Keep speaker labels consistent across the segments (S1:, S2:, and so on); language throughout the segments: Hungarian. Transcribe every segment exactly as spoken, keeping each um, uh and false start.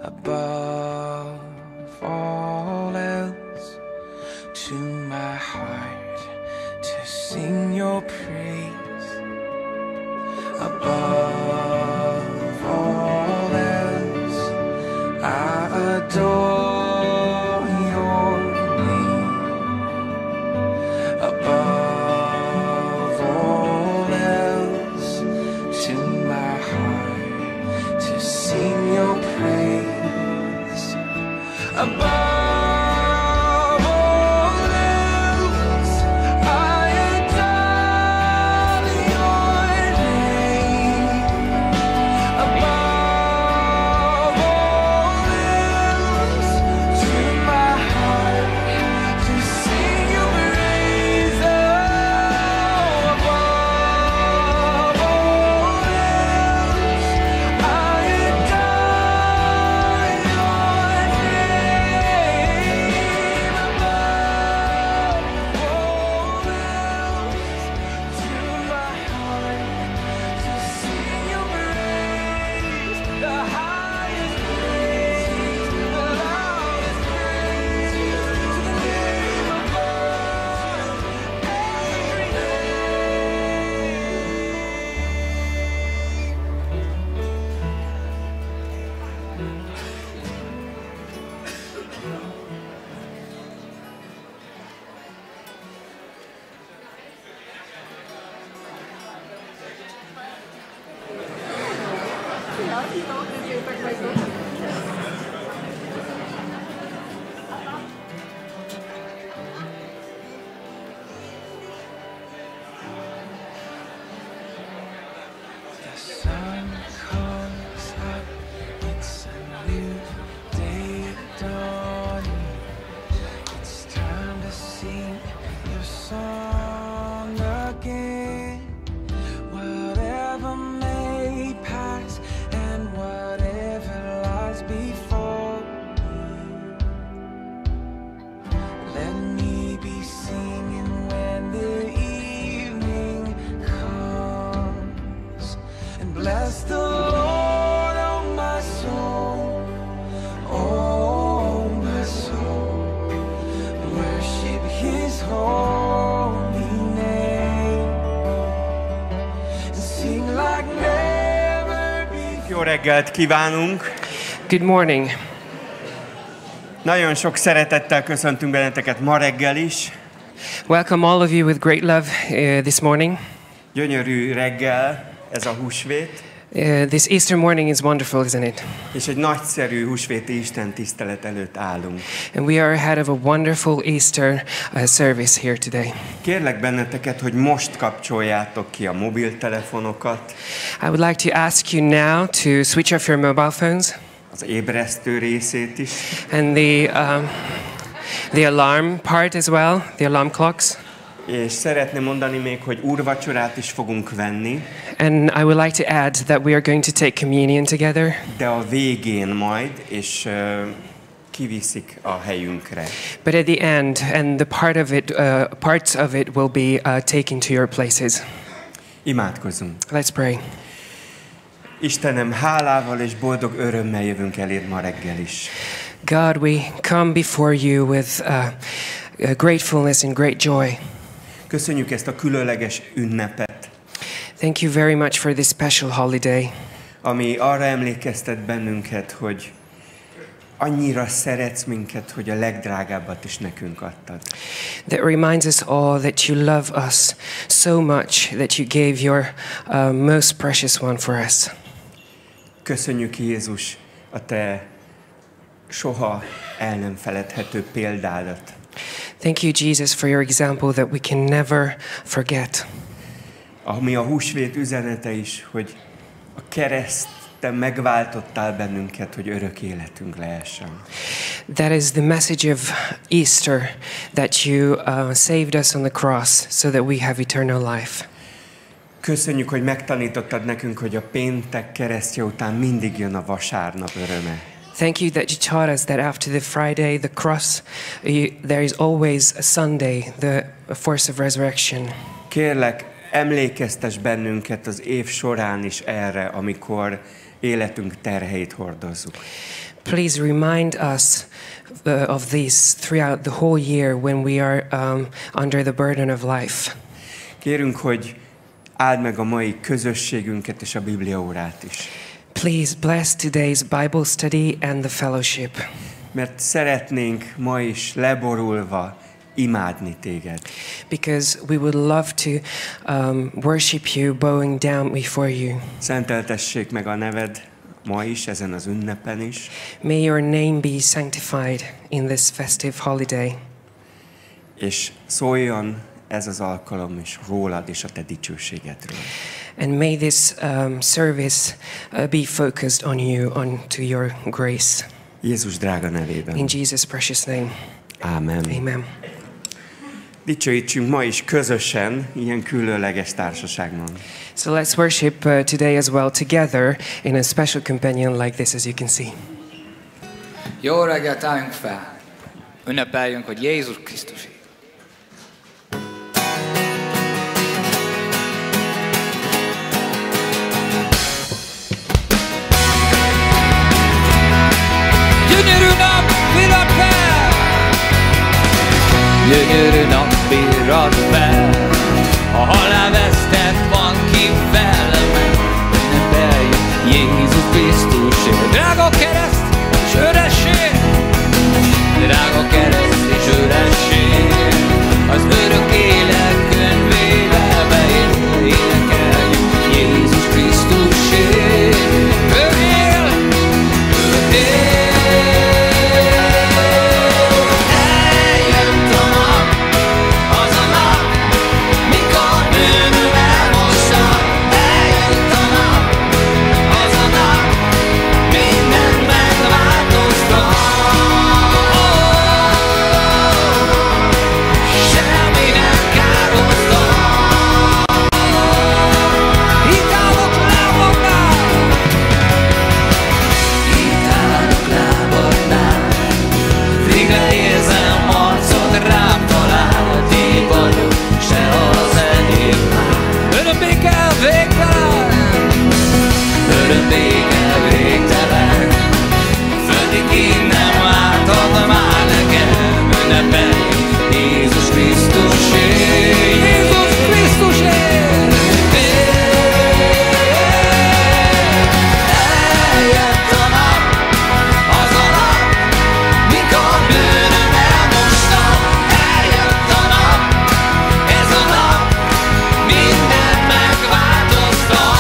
S1: above all else, to my heart to sing your praise. Above all else, I adore your name. Above all else, to my heart to sing your praise. Above bless the Lord, oh my soul, oh my soul, worship His holy name, and sing like never before.
S2: Jó reggelt kívánunk!
S3: Good morning.
S2: Nagyon sok szeretettel köszöntünk benneteket ma reggel is.
S3: Welcome all of you with great love uh, this morning.
S2: Gyönyörű reggel ez a húsvét.
S3: Uh, this Easter morning is wonderful, isn't it?
S2: És egy nagyszerű húsvéti Isten tisztelet előtt állunk.
S3: And we are ahead of a wonderful Easter uh, service here today.
S2: Kérlek benneteket, hogy most kapcsoljátok ki a mobiltelefonokat.
S3: I would like to ask you now to switch off your mobile phones.
S2: Az ébresztő részét is.
S3: And the, um, the alarm part as well, the alarm clocks.
S2: És szeretném mondani még, hogy úrvacsorát is fogunk venni.
S3: And I would like to add that we are going to take communion together.
S2: De a végén majd, és uh, kiviszik a helyünkre.
S3: But at the end, and the part of it, uh, parts of it will be uh, taken to your places.
S2: Imádkozzunk.
S3: Let's pray.
S2: Istenem, hálával és boldog örömmel jövünk eléd ma reggel is.
S3: God, we come before you with uh, uh, gratefulness and great joy.
S2: Köszönjük ezt a különleges ünnepet.
S3: Thank you very much for this special holiday.
S2: Ami arra emlékeztet bennünket, hogy annyira szeretsz minket, hogy a legdrágábbat is nekünk adtad.
S3: That reminds us all that you love us so much that you gave your uh, most precious one for us.
S2: Köszönjük, Jézus, a te soha el nem feledhető példádat.
S3: Thank you, Jesus, for your example that we can never forget.
S2: Ami a húsvét üzenete is, hogy a kereszt te megváltottál bennünket, hogy örök életünk lehessen.
S3: That is the message of Easter, that you uh, saved us on the cross so that we have eternal life.
S2: Köszönjük, hogy megtanítottad nekünk, hogy a péntek keresztje után mindig jön a vasárnap öröme.
S3: Thank you that you taught us that after the Friday, the cross, you, there is always a Sunday, the force of resurrection.
S2: Kérlek, emlékeztes bennünket az év során is erre, amikor életünk terheit hordozzuk.
S3: Please remind us uh, of this throughout the whole year when we are um, under the burden of life.
S2: Kérünk, hogy áld meg a mai közösségünket és a bibliaórát is.
S3: Please bless today's Bible study and the fellowship.
S2: Mert szeretnénk ma is leborulva imádni téged.
S3: Because we would love to um, worship you, bowing down before you.
S2: Szenteltessék meg a neved ma is, ezen az ünnepen is.
S3: May your name be sanctified in this festive holiday.
S2: És szóljon ez az alkalom is rólad és a te dicsőségedről.
S3: And may this um, service uh, be focused on you, on to your grace.
S2: Jézus drága nevében.
S3: In Jesus' precious name.
S2: Ámen.
S3: Amen.
S2: Dicsőítsünk ma is közösen, ilyen különleges társaságban.
S3: So let's worship uh, today as well together in a special companion like this, as you can see.
S4: Jó reggelt, álljunk fel! Ünnepeljünk, hogy Jézus Krisztus. Gyönyörű nap villan fel! Gyönyörű nap villan fel! A halál vesztett van ki velem, ünnepeljük Jézus Krisztusért. Drága kereszt és öresség, drága kereszt és öresség, az örök élet könyvébe beír, énekeljük Jézus Krisztusért. Ő él, ő él. Eljött a nap, az a nap, mikor bűnöm elmossa. Eljött a nap, az a nap, mindent megváltoztat. Semmi nem károztat. Itt állok lábadnál, itt állok lábadnál, végre érzem arcod rám talál, ti vagyok, se az enyém már. Örömbékkel végtelen, örömbékkel végtelen, földig innen látod már nekem, ünnepeljük Jézus Krisztusért. Jézus Krisztusért! Eljött a nap, az a nap, mikor bűnöm elmosta. Eljött a nap, ez a nap, mindent megváltoztat.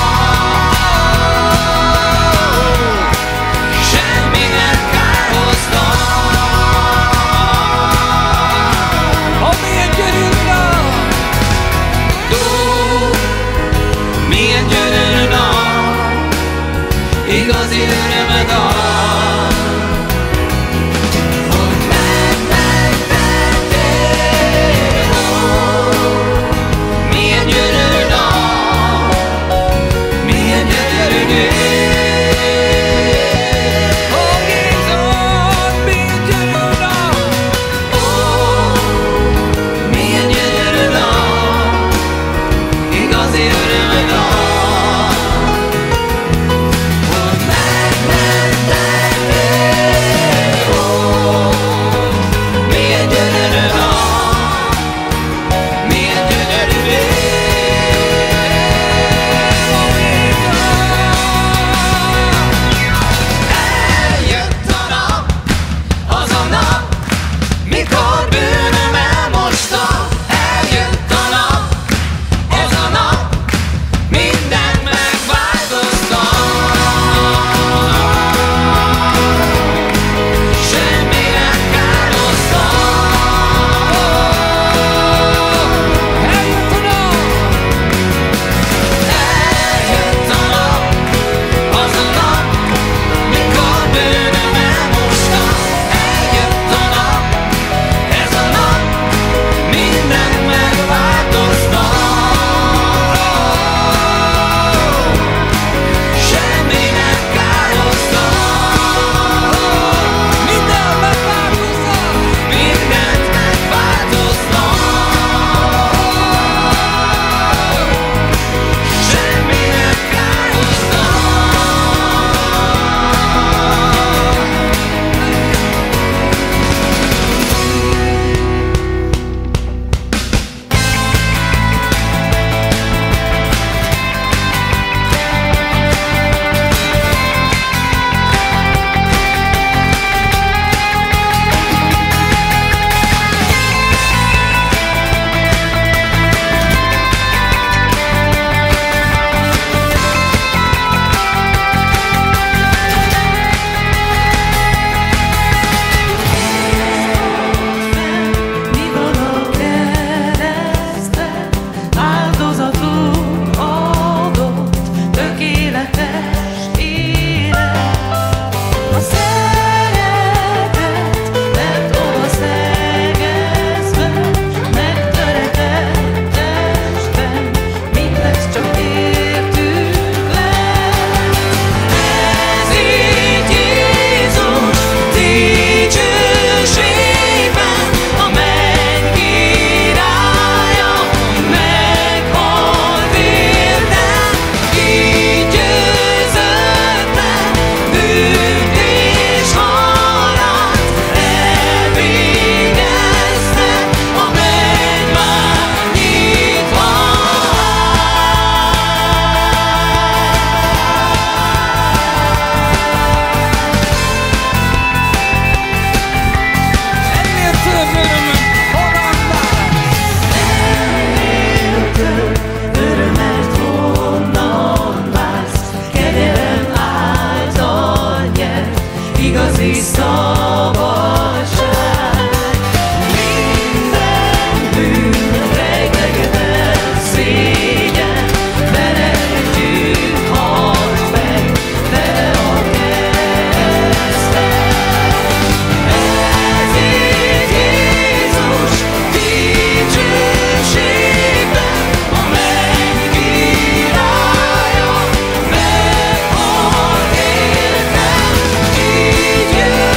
S4: Semmi nem kárhoztat. Ó, milyen gyönyörű nap! Ó, milyen gyönyörű nap! Igazi örömet ad. Hogy megmentettél. Ó, milyen gyönyörű nap! Milyen gyönyörű nép! Ó, Jézus, milyen gyönyörű nap! Ó, milyen gyönyörű nap! Igazi örömet ad. Hogy megmentettél.
S5: igazi szabadság. Minden bűn rejtegetett szégyen, vele együtt halt meg, vele a kereszten. Ezért Jézus dicsőségben, a menny királya meghalt értem, így jön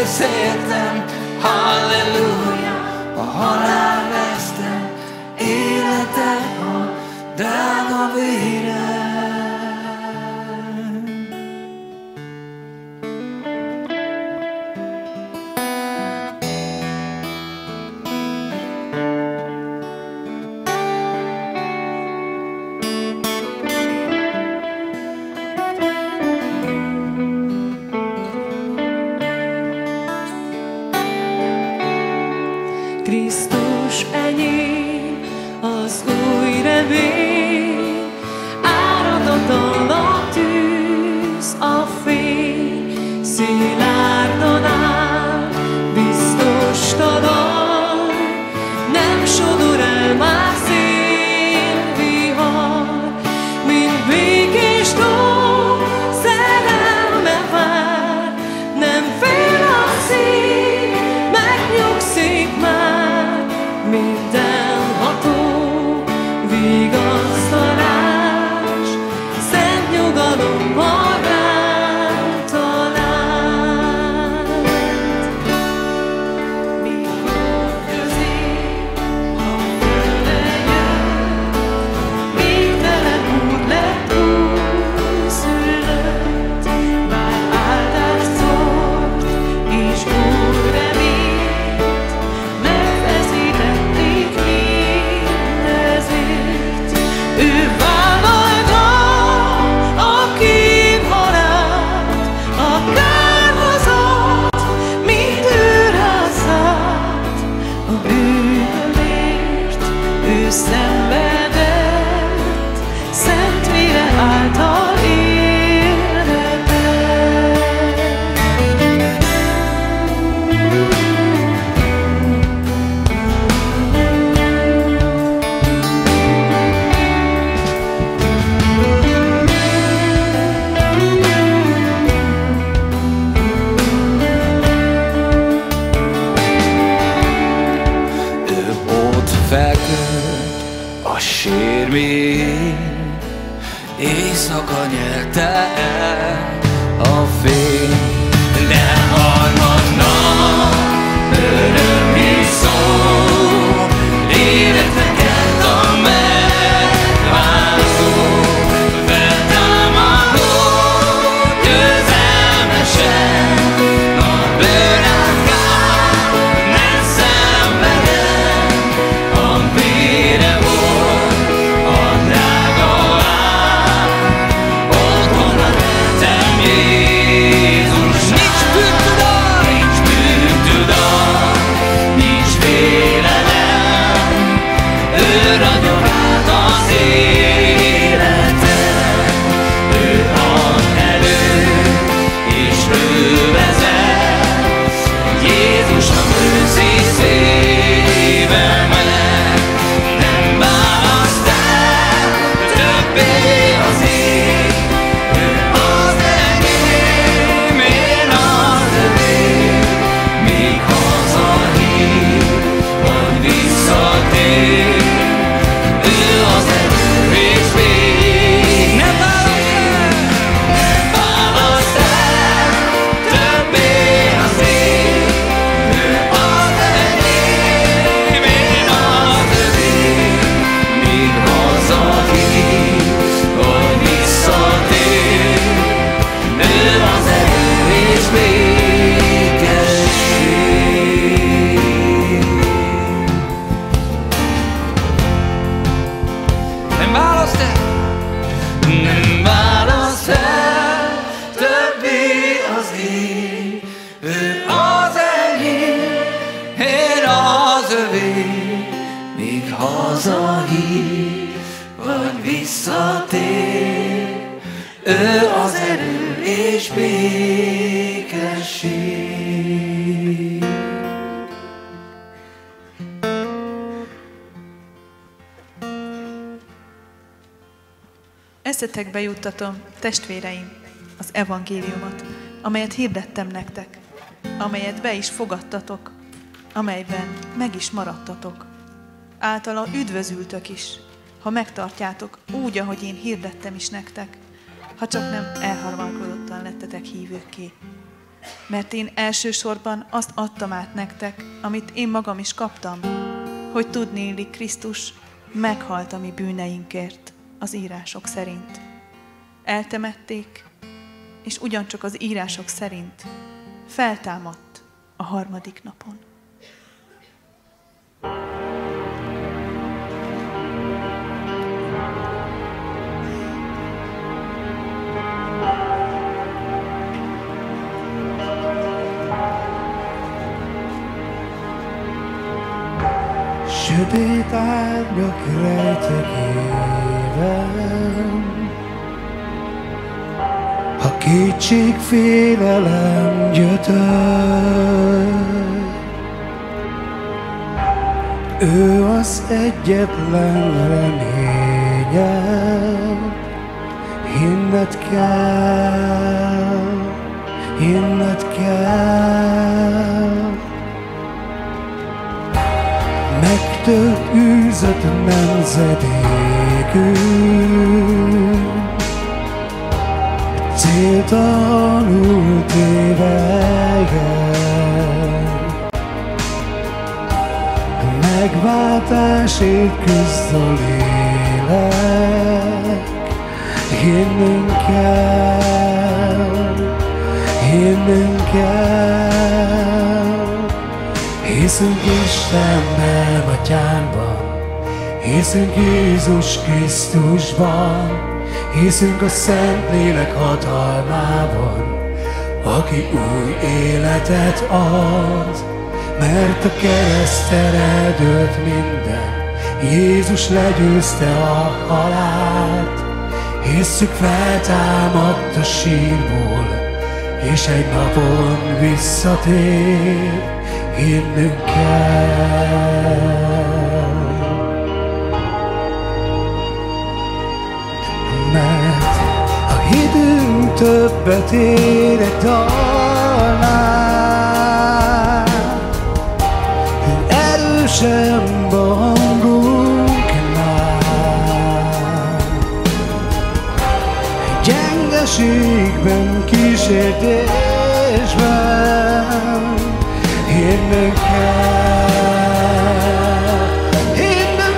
S1: összeértem, halleluja, a halál vesztem, életem a drága vére.
S5: Krisztus enyém, az új remény, áradatlan a tűz, a fény, szilárdan áll, biztos talaj, nem sodor el már szél, vihar, mint békés tó, szerelme vár, nem fél a szív, megnyugszik már. Mindenható vigasztalás, szent nyugalommal rám talált. Mikor közé a földre jött, végtelen úr lett újszülött, bár áldást szólt, és úr reményt, megfeszítették mindezért. Ő vállalta a kívhalált, a kárhozat, mind őre szállt. A bűnömért ő szenvedett, szent vére által életett.
S1: Ő ott feküdt a sírmélyén, éjszaka nyelte el a fény, de harmadnap öröm is szól, életre kelt a megváltó, feltámadó közelmesen, a bőrátkát nem szenvedett, a vére volt a drága ár, otthon lettem Jézus. Nincs bűntudat, nincs bűntudat, nincs félelem, ő ragyogát az életet, ő ad elő és ő vezet, Jézusnak őszi szívemet, nem választ el többé az ég, ő az enyém, én az övé, míg hazahív, vagy visszatér, ő az erő és még nem választ el, nem választ el többé az ég, ő az enyém, én az övé, míg hazahív, vagy visszatér, ő az erő és békesség. Nem választ el, nem választ el többé az ég, ő az enyém, én az övé, míg hazahív, vagy visszatér, ő az erő és békesség.
S6: Eszetekbe juttatom, testvéreim, az evangéliumot, amelyet hirdettem nektek, amelyet be is fogadtatok, amelyben meg is maradtatok. Általa üdvözültök is, ha megtartjátok úgy, ahogy én hirdettem is nektek, ha csak nem elharmalkodottan lettetek hívőkké. mert én elsősorban azt adtam át nektek, amit én magam is kaptam, hogy tudnélik Krisztus meghalt a mi bűneinkért az írások szerint. Eltemették, és ugyancsak az írások szerint feltámadt a harmadik napon.
S1: Sötét árnyak rejtekében, ha kétség, félelem gyötör, ő az egyetlen reményed, hinned kell, hinned kell. Megtört űzött nemzedékünk, céltalanul tévejel, megváltásért küzd a lélek. Hinnünk kell, hinnünk kell. Hiszünk Istenben, Atyánban, hiszünk Jézus Krisztusban, hiszünk a Szentlélek hatalmában, aki új életet ad, mert a kereszten eldőlt minden, Jézus legyőzte a halált. Hisszük, feltámadt a sírból, és egy napon visszatér. Hinnünk kell, mert a hitünk többet ér egy dalnál, erősebb a hangunknál. Gyengeségben, kísértésben hinnünk kell, hinnünk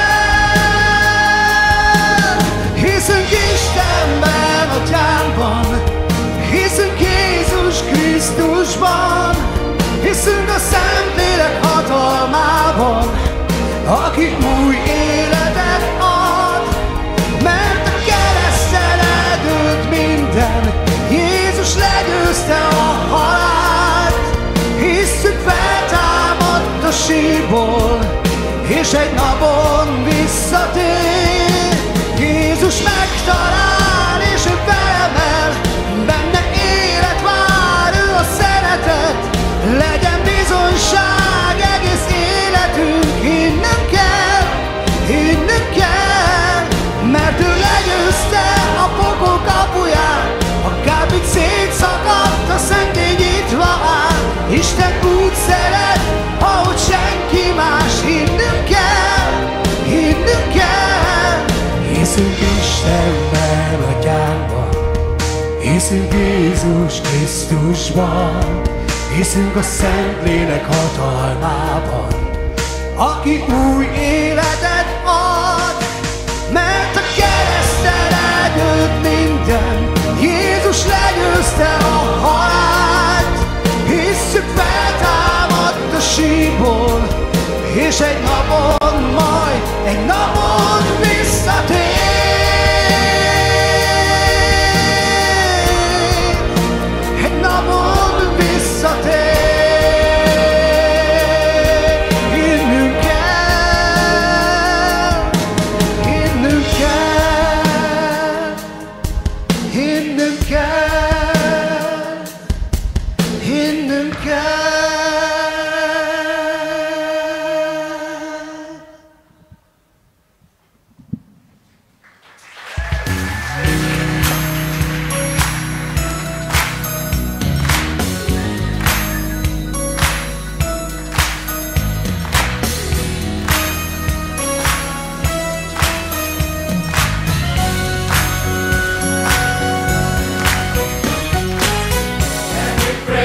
S1: kell. Hiszünk Istenben, Atyánban, hiszünk Jézus Krisztusban, hiszünk a Szentlélek hatalmában, aki új életet ad, mert a kereszten eldőlt minden, Jézus legyőzte a halált. Hisszük, feltámadt a sírból, és egy napon visszatér. Jézus megtalál, és ő felemel, benne élet vár, ő a szeretet. Legyen bizonyság egész életünk, hinnünk kell, hinnünk kell, mert ő legyőzte a pokol kapuját, a kábít szétszakadt, a szentély nyitva áll. Isten úgy szeret, ahogy senki más. Hinnünk kell, hinnünk kell. Hiszünk Istenben, Atyánban, hiszünk Jézus Krisztusban, hiszünk a Szentlélek hatalmában, aki új életet ad, mert a kereszten eldőlt minden, Jézus legyőzte a halált. Hisszük, feltámadt a sírból, és egy napon majd, egy napon visszatér. Egy napon visszatér. Hinnünk kell, hinnünk kell, hinnünk kell, hinnünk kell. Every breath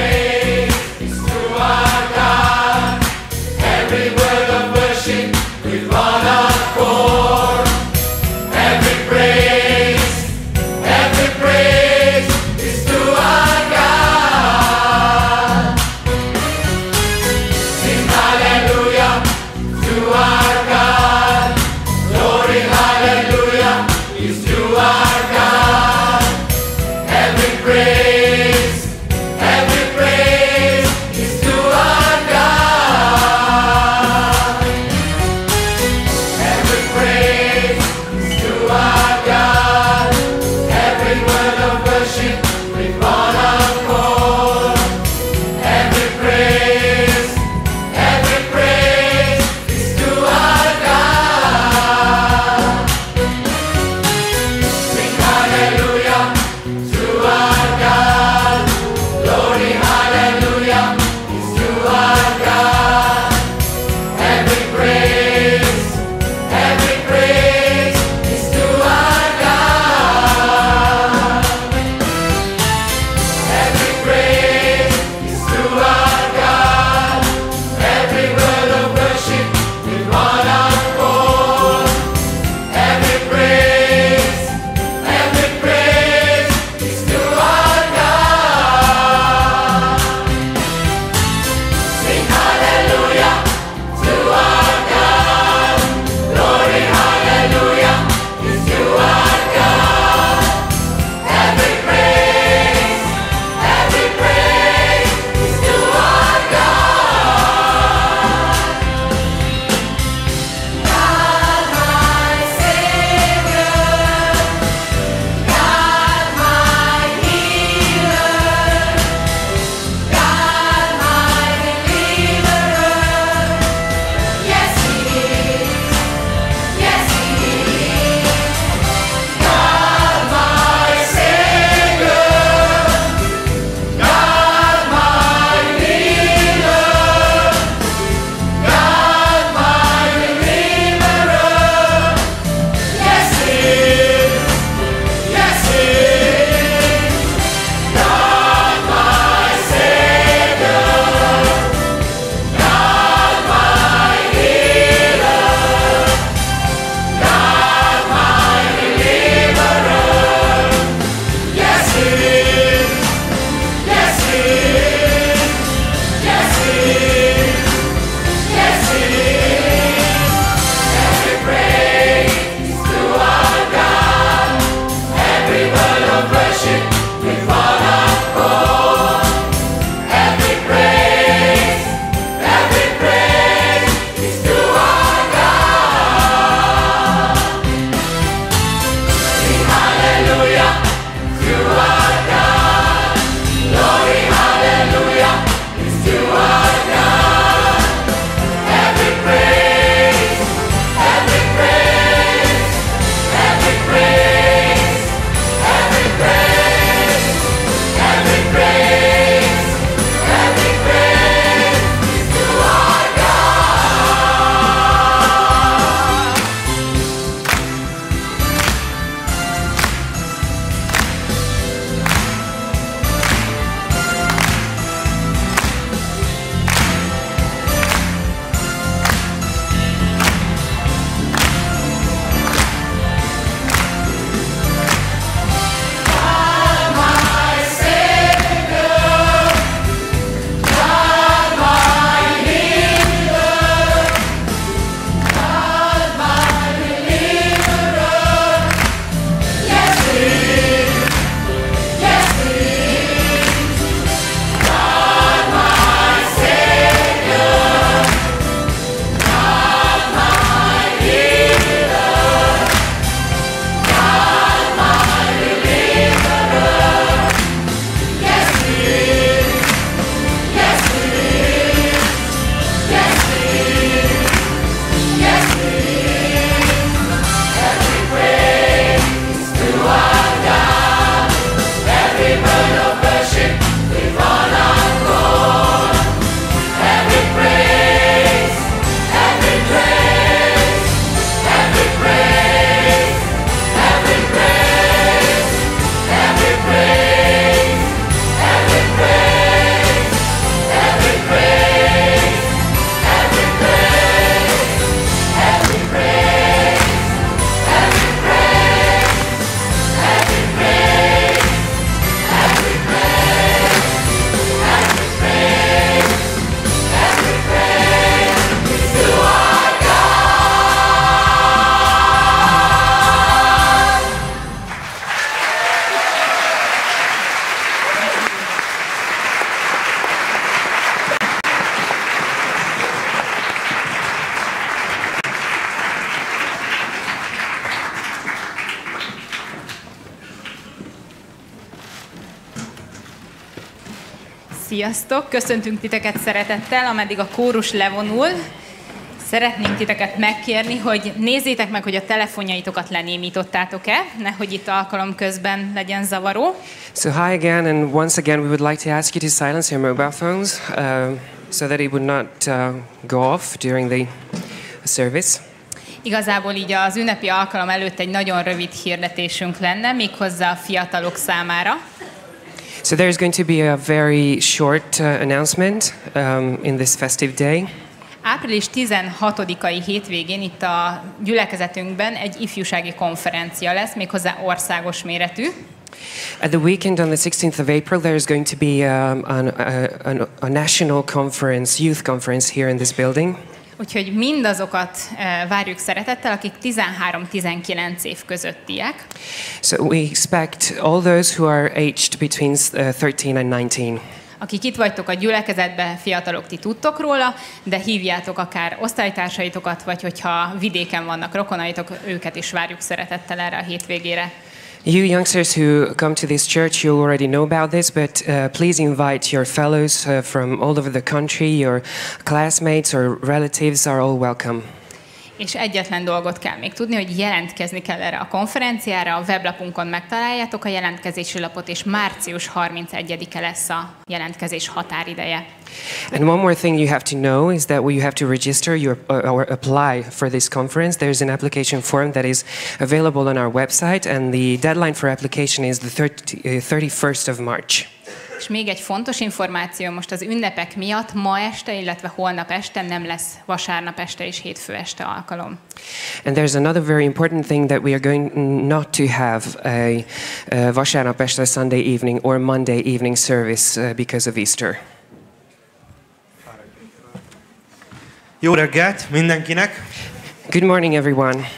S7: Sziasztok! Köszöntünk titeket szeretettel, ameddig a kórus levonul. Szeretnénk titeket megkérni, hogy nézzétek meg, hogy a telefonjaitokat lenémítottátok-e, nehogy itt alkalom közben legyen zavaró.
S3: So hi again, and once again we would like to ask you to silence your mobile phones uh, so that it would not uh, go off during the service.
S7: Igazából így az ünnepi alkalom előtt egy nagyon rövid hirdetésünk lenne, méghozzá a fiatalok számára.
S3: So there's going to be a very short uh, announcement um, in this festive day.
S7: Április tizenhatodikai hétvégén itt a gyülekezetünkben egy ifjúsági konferencia lesz, méghozzá országos méretű.
S3: At the weekend on the sixteenth of April, there is going to be um, an, a, an, a national conference, youth conference here in this building.
S7: Úgyhogy mindazokat uh, várjuk szeretettel, akik tizenhárom-tizenkilenc év közöttiek.
S3: So we expect all those who are aged between uh, thirteen and nineteen.
S7: Akik itt vagytok a gyülekezetben, fiatalok, ti tudtok róla, de hívjátok akár osztálytársaitokat, vagy hogyha vidéken vannak rokonaitok, őket is várjuk szeretettel erre a hétvégére.
S3: You youngsters who come to this church, you already know about this, but uh, please invite your fellows uh, from all over the country, your classmates or relatives are all welcome.
S7: És egyetlen dolgot kell még tudni, hogy jelentkezni kell erre a konferenciára, a weblapunkon megtaláljátok a jelentkezési lapot, és március harmincegyedike lesz a jelentkezés határideje.
S3: And one more thing you have to know is that when you have to register your, uh, or apply for this conference, there's an application form that is available on our website, and the deadline for application is the thirty-first of March.
S7: És még egy fontos információ, most az ünnepek miatt ma este, illetve holnap este nem lesz vasárnap este és hétfő este alkalom.
S3: And there's another very important thing that we are going not to have a uh, vasárnap este, Sunday evening or Monday evening service uh, because of Easter.
S1: Jó reggelt mindenkinek!
S3: Good morning, everyone.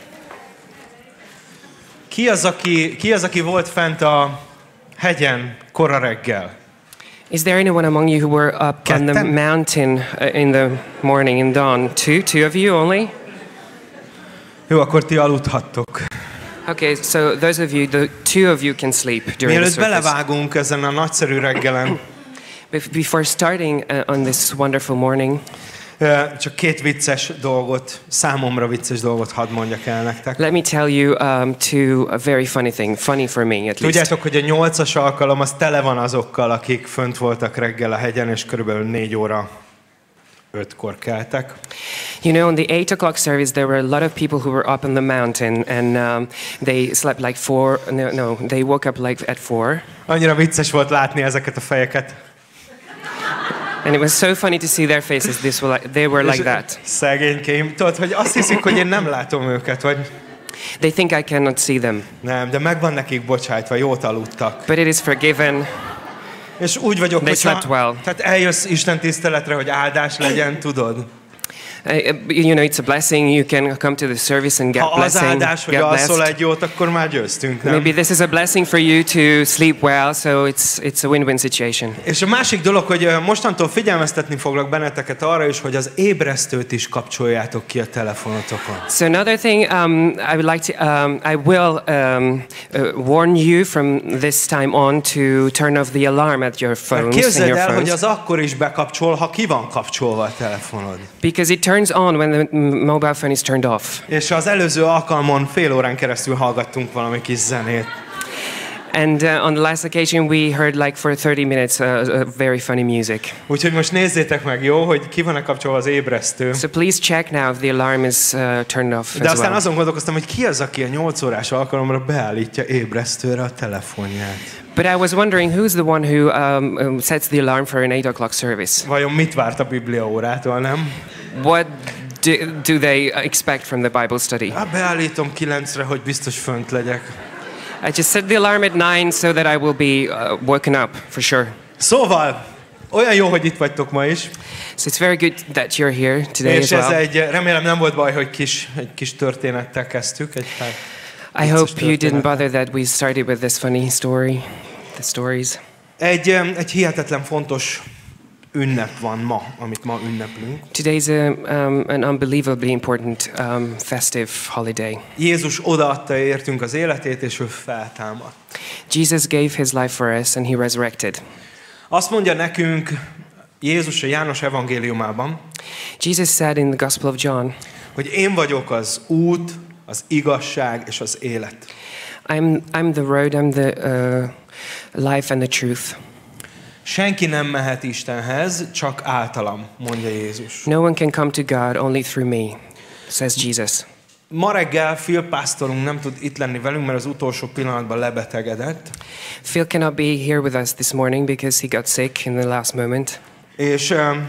S1: Ki az, aki, ki az, aki volt fent a hegyen kora reggel?
S3: Is there anyone among you who were up on the
S1: Ketten?
S3: mountain uh, in the morning in dawn? Two? Two of you only?
S1: Jó, akkor ti aludhattok.
S3: Okay, so those of you, the two of you can sleep during the
S1: Mielőtt
S3: service.
S1: belevágunk ezen a nagyszerű reggelen,
S3: Bef- Before starting uh, on this wonderful morning,
S1: ö, csak két vicces dolgot, számomra vicces dolgot hadd mondjak el nektek.
S3: let me tell you um, two a very funny thing, funny for me at least.
S1: Tudjátok, hogy a nyolcas alkalom az tele van azokkal, akik fönt voltak reggel a hegyen, és körülbelül négy óra ötkor keltek.
S3: You know, on the eight o'clock service, there were a lot of people who were up on the mountain, and um, they slept like four. No, no, they woke up like at four.
S1: Annyira vicces volt látni ezeket a fejeket.
S3: And it was so funny to see their faces. This were like, they were like
S1: És
S3: that.
S1: Szegénykeim. Tudod, hogy azt hiszik, hogy én nem látom őket, vagy
S3: They think I cannot see them,
S1: nem, de meg van nekik bocsájtva, jót aludtak.
S3: but it is forgiven.
S1: És úgy vagyok,
S3: They
S1: hogy
S3: slept well.
S1: tehát eljössz Isten tiszteletre, hogy áldás legyen, tudod?
S3: Uh, you know, it's a blessing. You can come to the service and get
S1: Ha az
S3: blessing,
S1: áldás, hogy
S3: get
S1: alszol
S3: blessed.
S1: egy jót, akkor már győztünk, nem?
S3: Maybe this is a blessing for you to sleep well, so it's it's a win-win situation.
S1: És a másik dolog, hogy ö, mostantól figyelmeztetni foglak benneteket arra is, hogy az ébresztőt is kapcsoljátok ki a telefonotokon.
S3: So another thing, um, I would like to, um, I will um, uh, warn you from this time on to turn off the alarm at your
S1: Mert
S3: phones and
S1: képzeld
S3: your
S1: el, hogy
S3: phones,
S1: az akkor is bekapcsol, ha ki van kapcsolva a telefonod.
S3: because it turns on when the m- mobile phone is turned off.
S1: És az előző alkalmon fél órán keresztül hallgattunk valami kis zenét.
S3: And uh, on the last occasion, we heard like for thirty minutes uh, uh, very funny music.
S1: Úgyhogy most nézzétek meg, jó, hogy ki van-e kapcsolva az ébresztő.
S3: So please check now if the alarm is uh, turned off
S1: De
S3: as
S1: aztán
S3: well.
S1: azon gondolkoztam, hogy ki az, aki a nyolc órás alkalomra beállítja ébresztőre a telefonját.
S3: But I was wondering who's the one who um, um, sets the alarm for an eight o'clock service.
S1: Vajon mit várt a Biblia órától, nem?
S3: What do, do they expect from the Bible study?
S1: Hát beállítom kilencre, hogy biztos fönt legyek.
S3: I just set the alarm at nine so that I will be uh, woken up for sure.
S1: Szóval, olyan jó, hogy itt vagytok ma is.
S3: So it's very good that you're here today as
S1: És ez
S3: well.
S1: egy, remélem nem volt baj, hogy kis, egy kis történettel kezdtük. Egy pár
S3: I
S1: vicces
S3: hope you didn't
S1: történet.
S3: bother that we started with this funny story, the stories.
S1: Egy, em, egy hihetetlen fontos ünnep van ma, amit ma ünneplünk.
S3: Today's a, um, an unbelievably important um, festive holiday.
S1: Jézus odaadta értünk az életét, és ő feltámad.
S3: Jesus gave his life for us and he resurrected.
S1: Azt mondja nekünk Jézus a János evangéliumában,
S3: Jesus said in the Gospel of John,
S1: hogy én vagyok az út, az igazság és az élet.
S3: I'm, I'm the road, I'm the uh, life and the truth.
S1: Senki nem mehet Istenhez, csak általam, mondja Jézus.
S3: No one can come to God only through me, says Jesus.
S1: Ma reggel Phil pásztorunk nem tud itt lenni velünk, mert az utolsó pillanatban lebetegedett.
S3: Phil cannot be here with us this morning because he got sick in the last moment.
S1: És um,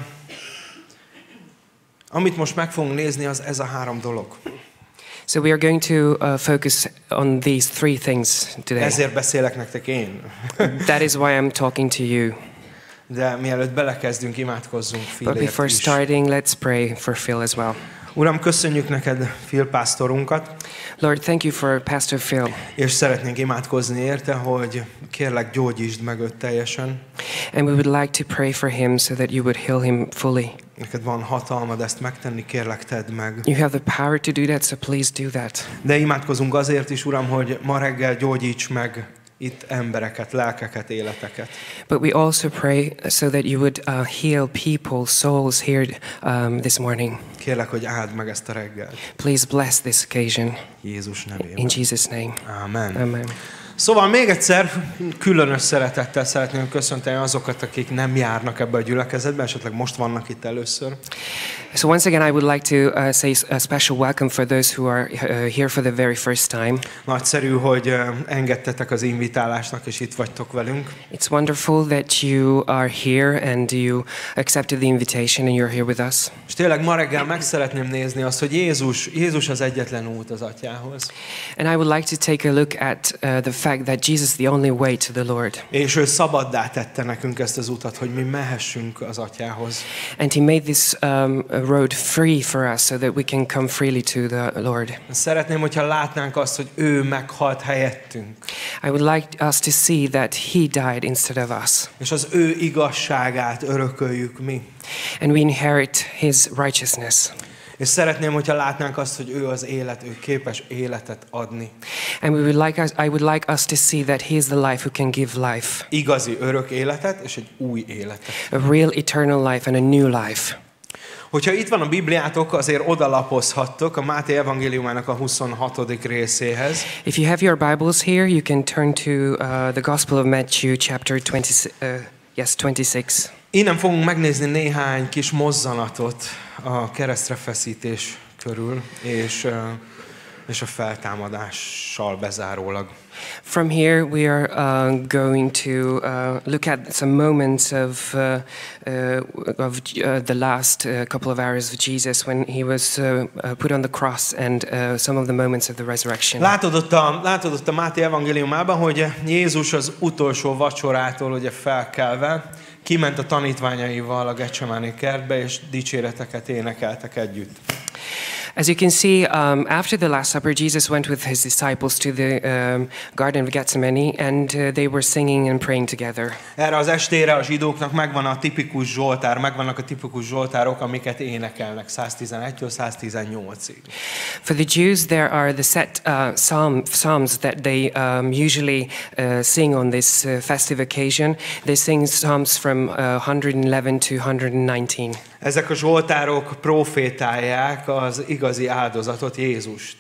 S1: amit most meg fogunk nézni, az ez a három dolog.
S3: So we are going to uh, focus on these three things today.
S1: Ezért beszélek nektek én.
S3: That is why I'm talking to you.
S1: De mielőtt belekezdünk, imádkozzunk
S3: But
S1: Philért
S3: before
S1: is.
S3: starting, let's pray for Phil as well.
S1: Uram, köszönjük neked Phil pásztorunkat,
S3: Lord, thank you for Pastor Phil.
S1: és szeretnénk imádkozni érte, hogy kérlek gyógyítsd meg őt teljesen.
S3: And we would like to pray for him so that you would heal him fully.
S1: Neked van hatalmad ezt megtenni, kérlek tedd meg.
S3: You have the power to do that, so please do that.
S1: De imádkozunk azért is, Uram, hogy ma reggel gyógyíts meg itt embereket, lelkeket, életeket.
S3: But we also pray so that you would uh, heal people, souls here um, this morning.
S1: Kérlek, hogy áld meg ezt a reggelt.
S3: Please bless this occasion.
S1: Jézus nevében.
S3: In Jesus' name.
S1: Amen.
S3: Amen.
S1: Szóval még egyszer különös szeretettel szeretném köszönteni azokat, akik nem járnak ebbe a gyülekezetbe, esetleg most vannak itt először.
S3: So once again, I would like to uh, say a special welcome for those who are uh, here for the very first time.
S1: Nagyszerű, hogy uh, engedtetek az invitálásnak, és itt vagytok velünk.
S3: It's wonderful that you are here and you accepted the invitation and you're here with us.
S1: És tényleg ma reggel meg szeretném nézni azt, hogy Jézus, Jézus az egyetlen út az Atyához.
S3: And I would like to take a look at uh, the fact that Jesus is the only way to the Lord.
S1: És ő szabaddá tette nekünk ezt az utat, hogy mi mehessünk az Atyához.
S3: And he made this um, road free for us so that we can come freely to the Lord.
S1: Szeretném, hogyha látnánk azt, hogy ő meghalt helyettünk.
S3: I would like us to see that he died instead of us.
S1: És az ő igazságát örököljük mi.
S3: And we inherit his righteousness.
S1: És szeretném, hogyha látnánk azt, hogy ő az élet, ő képes életet adni.
S3: And we would like us, I would like us to see that he is the life who can give life.
S1: Igazi örök életet és egy új életet.
S3: A real eternal life and a new life.
S1: Hogyha itt van a Bibliátok, azért odalapozhattok a Máté evangéliumának a huszonhatodik részéhez.
S3: If you have your Bibles here, you can turn to uh, the Gospel of Matthew, chapter twenty. Uh, yes, twenty-six.
S1: Innen fogunk megnézni néhány kis mozzanatot a keresztre feszítés körül, és, uh, és a feltámadással bezárólag.
S3: From here, we are uh, going to uh, look at some moments of uh, uh, of uh, the last uh, couple of hours of Jesus when he was uh, uh, put on the cross, and uh, some of the moments of the resurrection.
S1: Látod ott a, látod ott a Máté evangéliumában, hogy Jézus az utolsó vacsorától ugye felkelve kiment a tanítványaival a Getsemáné kertbe, és dicséreteket énekeltek együtt.
S3: As you can see, um, after the Last Supper, Jesus went with his disciples to the um, Garden of Gethsemane, and uh, they were singing and praying together.
S1: Erre az estére a zsidóknak megvan a tipikus zsoltár, megvannak a tipikus zsoltárok, amiket énekelnek száztizenegytől száztizennyolcig.
S3: For the Jews, there are the set uh, psalm, psalms that they um, usually uh, sing on this uh, festive occasion. They sing psalms from uh, one eleven to one nineteen.
S1: Ezek a zsoltárok profétálják az igazi áldozatot, Jézust.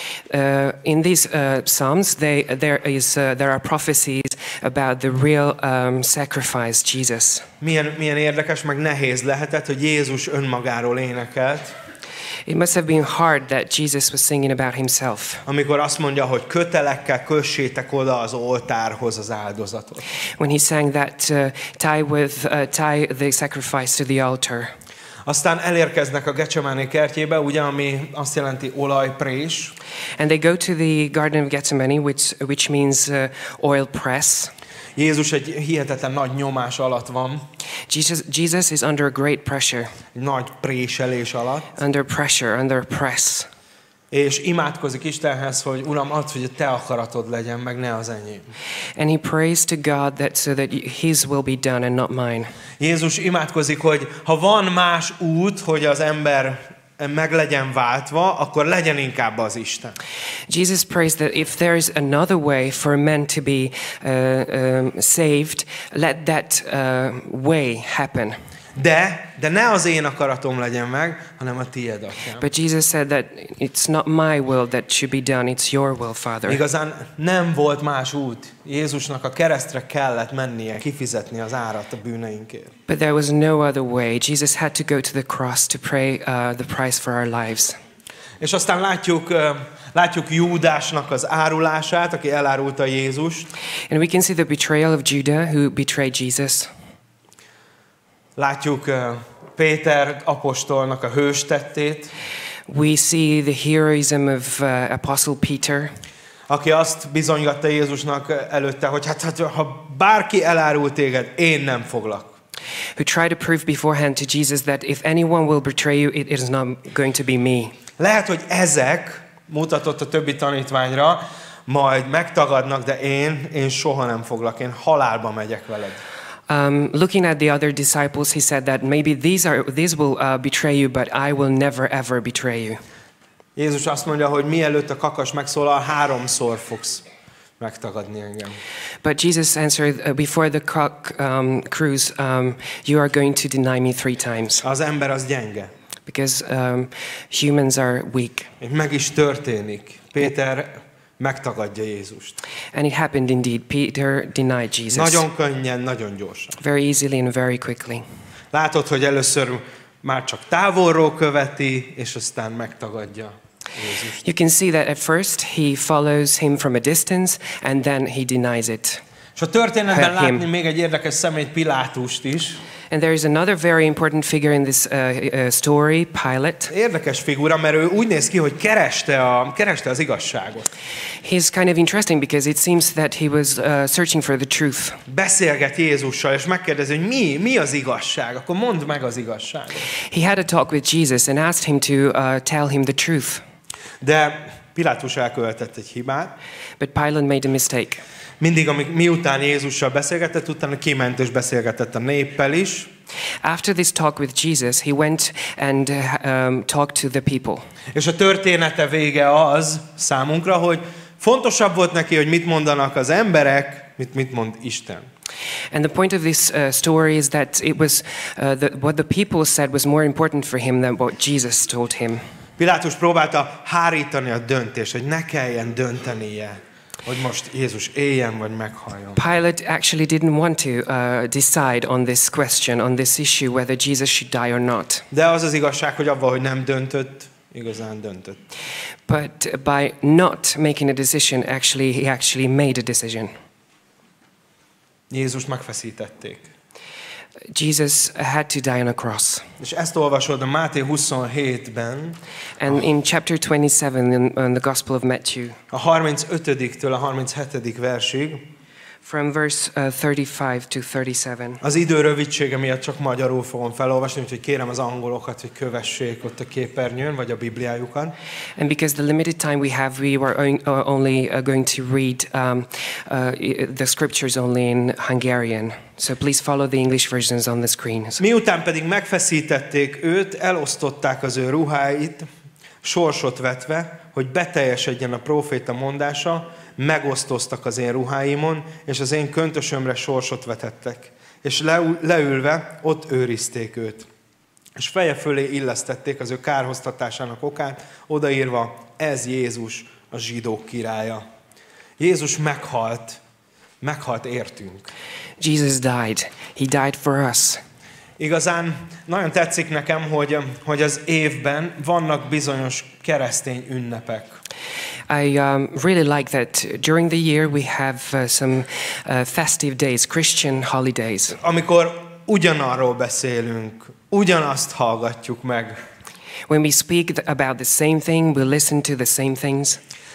S3: Uh, in these uh, psalms, they, there is uh, there are prophecies about the real um, sacrifice, Jesus.
S1: Milyen, milyen érdekes, meg nehéz lehetett, hogy Jézus önmagáról énekelt.
S3: It must have been hard that Jesus was singing about himself.
S1: Amikor azt mondja, hogy kötelekkel kössétek oda az oltárhoz az áldozatot.
S3: When he sang that, uh, tie with uh, tie the sacrifice to the altar.
S1: Aztán elérkeznek a Getsemáné kertjébe, ugye, ami azt jelenti olajprés.
S3: And they go to the Garden of Gethsemane, which which means uh, oil press.
S1: Jézus egy hihetetlen nagy nyomás alatt van.
S3: Jesus Jesus is under great pressure.
S1: Egy nagy préselés alatt.
S3: Under pressure, under press.
S1: És imádkozik Istenhez, hogy Uram, add, hogy a te akaratod legyen, meg ne az enyém.
S3: And he prays to God that so that his will be done and not mine.
S1: Jézus imádkozik, hogy ha van más út, hogy az ember meg legyen váltva, akkor legyen inkább az Isten.
S3: Jesus prays that if there is another way for men to be uh, um, saved, let that uh, way happen.
S1: De, de ne az én akaratom legyen meg, hanem a tiéd, Atyám.
S3: But Jesus said that it's not my will that should be done, it's your will, Father.
S1: Igazán nem volt más út. Jézusnak a keresztre kellett mennie, kifizetni az árat a bűneinkért.
S3: But there was no other way. Jesus had to go to the cross to pay uh, the price for our lives.
S1: És aztán látjuk, uh, látjuk Júdásnak az árulását, aki elárulta Jézust.
S3: And we can see the betrayal of Judah, who betrayed Jesus.
S1: Látjuk uh, Péter apostolnak a hőstettét,
S3: We see the heroism of uh, Apostle Peter,
S1: aki azt bizonygatta Jézusnak előtte, hogy hát, hát ha bárki elárul téged, én nem foglak.
S3: who tried to prove beforehand to Jesus that if anyone will betray you, it is not going to be me.
S1: Lehet, hogy ezek mutatott a többi tanítványra, majd megtagadnak, de én, én soha nem foglak, én halálba megyek veled.
S3: Um, looking at the other disciples, he said that maybe these are these will uh, betray you, but I will never ever betray you.
S1: Jézus azt mondja, hogy mielőtt a kakas megszólal, háromszor fogsz megtagadni engem.
S3: But Jesus answered, uh, before the cock um, crows, um, you are going to deny me three times.
S1: Az ember az gyenge.
S3: Because um, humans are weak.
S1: Meg is történik. Péter megtagadja Jézust.
S3: And it happened indeed. Peter denied Jesus.
S1: Nagyon könnyen, nagyon gyorsan.
S3: Very easily and very quickly.
S1: Látod, hogy először már csak távolról követi, és aztán megtagadja Jézust.
S3: You can see that at first he follows him from a distance and then he denies it.
S1: És a történetben
S3: Him.
S1: látni még egy érdekes személyt, Pilátust is.
S3: And there is another very important figure in this uh, uh, story, Pilate.
S1: Érdekes figura, mert ő úgy néz ki, hogy kereste, a, kereste az igazságot.
S3: He's kind of interesting because it seems that he was uh, searching for the truth.
S1: Beszélget Jézussal, és megkérdezi, hogy mi, mi az igazság. Akkor mondd meg az igazságot.
S3: He had a talk with Jesus and asked him to uh, tell him the truth.
S1: De Pilátus elkövetett egy hibát.
S3: But Pilate made a mistake.
S1: Mindig, amik, miután Jézussal beszélgetett, utána kiment és beszélgetett a néppel is.
S3: After this talk with Jesus, he went and uh, um, talked to the people.
S1: És a története vége az számunkra, hogy fontosabb volt neki, hogy mit mondanak az emberek, mit mit mond Isten.
S3: And the point of this uh, story is that it was uh, the, what the people said was more important for him than what Jesus told him.
S1: Pilátus próbálta hárítani a döntést, hogy ne kelljen döntenie, hogy most Jézus éljen vagy meghalljon.
S3: Pilate actually didn't want to uh, decide on this question, on this issue, whether Jesus should die or not.
S1: De az az igazság, hogy abban, hogy nem döntött, igazán döntött.
S3: But by not making a decision, actually, he actually made a decision.
S1: Jézust megfeszítették.
S3: Jesus had to die on a cross.
S1: És ezt olvasod a Máté huszonhétben,
S3: And in chapter twenty-seven in, in the Gospel of Matthew,
S1: a harmincötödiktől a harminchetedik versig,
S3: from verse uh, thirty-five to thirty-seven.
S1: az idő rövidsége miatt csak magyarul fogom felolvasni, úgyhogy kérem az angolokat, hogy kövessék ott a képernyőn, vagy a Bibliájukon.
S3: And because the limited time we have, we were on- uh, only uh, going to read um, uh, i- the scriptures only in Hungarian. So please follow the English versions on the screen. So-
S1: Miután pedig megfeszítették őt, elosztották az ő ruháit, sorsot vetve, hogy beteljesedjen a próféta mondása, megosztoztak az én ruháimon, és az én köntösömre sorsot vetettek. És leül, leülve ott őrizték őt. És feje fölé illesztették az ő kárhoztatásának okát, odaírva, ez Jézus, a zsidók királya. Jézus meghalt, meghalt értünk.
S3: Jesus died. He died for us.
S1: Igazán nagyon tetszik nekem, hogy, hogy az évben vannak bizonyos keresztény ünnepek.
S3: I um, really like that during the year we have uh, some uh, festive days, Christian holidays,
S1: Amikor ugyanarról beszélünk, ugyanazt hallgatjuk meg.
S3: when we speak th- about the same thing, we listen to the same things.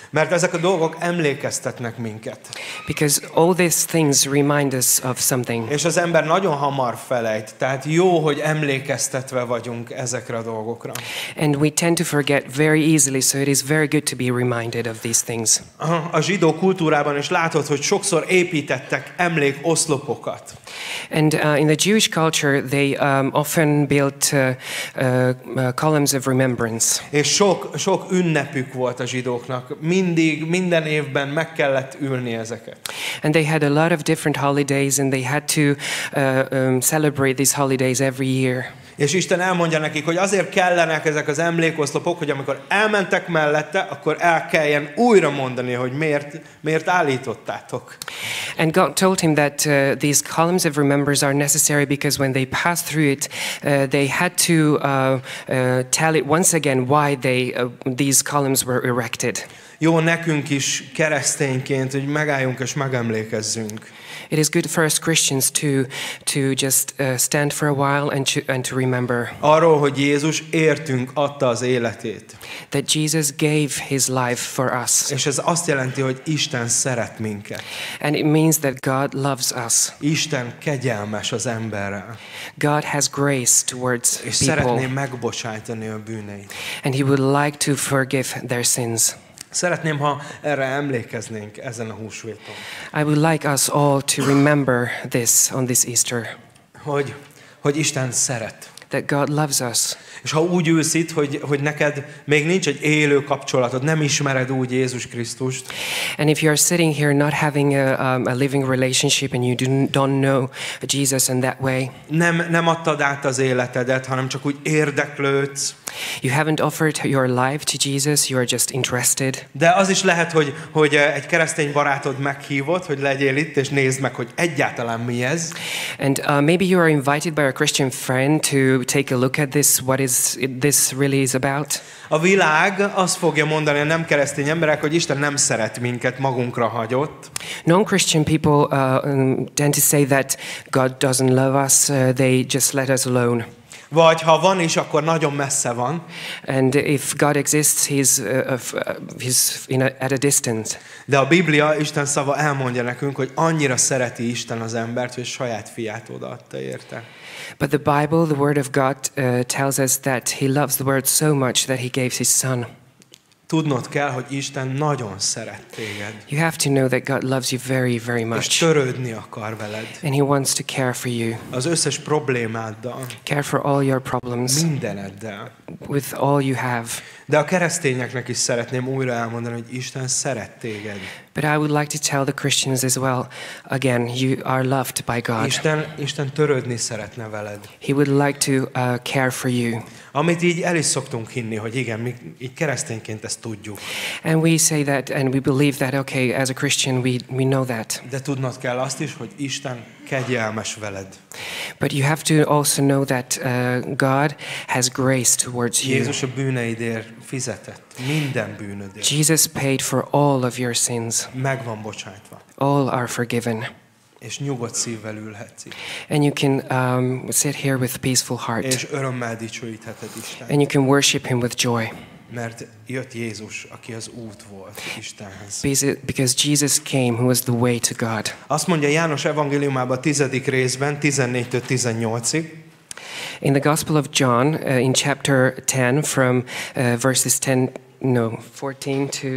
S1: Mert ezek a dolgok emlékeztetnek minket.
S3: Because all these things remind us of something.
S1: És az ember nagyon hamar felejt. Tehát jó, hogy emlékeztetve vagyunk ezekre a dolgokra.
S3: And we tend to forget very easily, so it is very good to be reminded of these things.
S1: A zsidó kultúrában is látod, hogy sokszor építettek emlékoszlopokat.
S3: And uh, in the Jewish culture, they um, often built uh, uh, uh, columns of remembrance.
S1: És sok, sok ünnepük volt a zsidóknak. Mindig, minden évben meg kellett ülni ezeket.
S3: And they had a lot of different holidays, and they had to uh, um, celebrate these holidays every year.
S1: És Isten elmondja nekik, hogy azért kellenek ezek az emlékoszlopok, hogy amikor elmentek mellette, akkor el kelljen újra mondani, hogy miért, miért állítottátok.
S3: And God told him that uh, these columns of remembrance are necessary because when they passed through it, uh, they had to uh, uh, tell it once again why they uh, these columns were erected.
S1: Jó nekünk is keresztényként, hogy megálljunk és megemlékezzünk.
S3: It is good for us Christians to to just uh, stand for a while and to, and to remember
S1: Arról, hogy Jézus értünk adta az életét.
S3: that Jesus gave his life for us.
S1: És ez azt jelenti, hogy Isten szeret minket.
S3: And it means that God loves us.
S1: Isten kegyelmes az emberrel.
S3: God has grace towards
S1: És szeretné
S3: people,
S1: megbocsájtani a bűneit.
S3: and he would like to forgive their sins.
S1: Szeretném, ha erre emlékeznénk ezen a húsvéton.
S3: I would like us all to remember this on this Easter,
S1: Hogy, hogy Isten szeret.
S3: that God loves us.
S1: És ha úgy ülsz itt, hogy, hogy neked még nincs egy élő kapcsolatod, nem ismered úgy Jézus Krisztust,
S3: And if you are sitting here not having a, um, a living relationship and you do, don't know Jesus in that way,
S1: nem, nem adtad át az életedet, hanem csak úgy érdeklődsz,
S3: you haven't offered your life to Jesus, you are just interested.
S1: de az is lehet, hogy, hogy egy keresztény barátod meghívott, hogy legyél itt, és nézd meg, hogy egyáltalán mi ez.
S3: And uh, maybe you are invited by a Christian friend to take a look at this, what is it, this really is about.
S1: A világ azt fogja mondani a nem keresztény emberek, hogy Isten nem szeret minket, magunkra hagyott.
S3: Non-Christian people uh, um, tend to say that God doesn't love us, uh, they just let us alone.
S1: Vagy ha van is, akkor nagyon messze van.
S3: And if God exists, he's, uh, of, uh, he's in a, at a distance.
S1: De a Biblia, Isten szava elmondja nekünk, hogy annyira szereti Isten az embert, hogy saját fiát odaadta érte.
S3: But the Bible, the Word of God, uh, tells us that he loves the Word so much that he gave his Son.
S1: Tudnod kell, hogy Isten nagyon szeret téged.
S3: You have to know that God loves you very, very
S1: És
S3: much.
S1: törődni akar veled.
S3: And he wants to care for you,
S1: Az összes problémáddal,
S3: care for all your problems,
S1: mindeneddel.
S3: with all you have.
S1: De a keresztényeknek is szeretném újra elmondani, hogy Isten szeret téged.
S3: But I would like to tell the Christians as well, again, you are loved by God.
S1: Isten, Isten törődni szeretne veled.
S3: He would like to uh, care for you.
S1: Amit így el is szoktunk hinni, hogy igen, mi így keresztényként ezt tudjuk.
S3: And we say that and we believe that, okay, as a Christian, we, we know that.
S1: De tudnod kell azt is, hogy Isten kegyelmes veled.
S3: But you have to also know that uh, God has grace towards you.
S1: Jézus a bűneidért fizetett. Minden bűnödért.
S3: Jesus paid for all of your sins.
S1: Meg van bocsájtva.
S3: All are forgiven.
S1: És nyugodt szívvel ülhetsz itt.
S3: And you can um, sit here with a peaceful heart.
S1: És örömmel dicsőítheted Isten.
S3: And you can worship him with joy.
S1: Mert jött Jézus, aki az út volt Istenhez.
S3: Because Jesus came, who was the way to God.
S1: Azt mondja János evangéliumában a tizedik részben, tizennégytől tizennyolcig.
S3: In the Gospel of John, uh, in chapter ten, from uh, verses ten, no, fourteen to,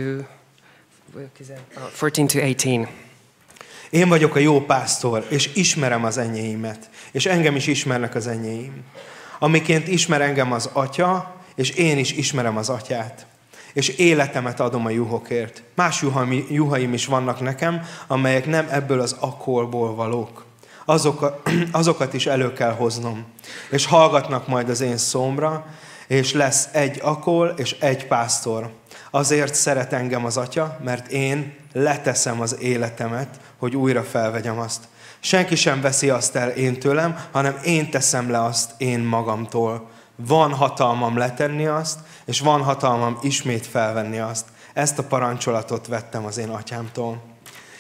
S3: fourteen to eighteen.
S1: Én vagyok a jó pásztor, és ismerem az enyéimet, és engem is ismernek az enyéim. Amiként ismer engem az Atya, és én is ismerem az Atyát. És életemet adom a juhokért. Más juhaim, juhaim is vannak nekem, amelyek nem ebből az akkolból valók. Azokat, azokat is elő kell hoznom. És hallgatnak majd az én szómra, és lesz egy akol és egy pásztor. Azért szeret engem az Atya, mert én leteszem az életemet, hogy újra felvegyem azt. Senki sem veszi azt el én tőlem, hanem én teszem le azt én magamtól. Van hatalmam letenni azt, és van hatalmam ismét felvenni azt. Ezt a parancsolatot vettem az én atyámtól.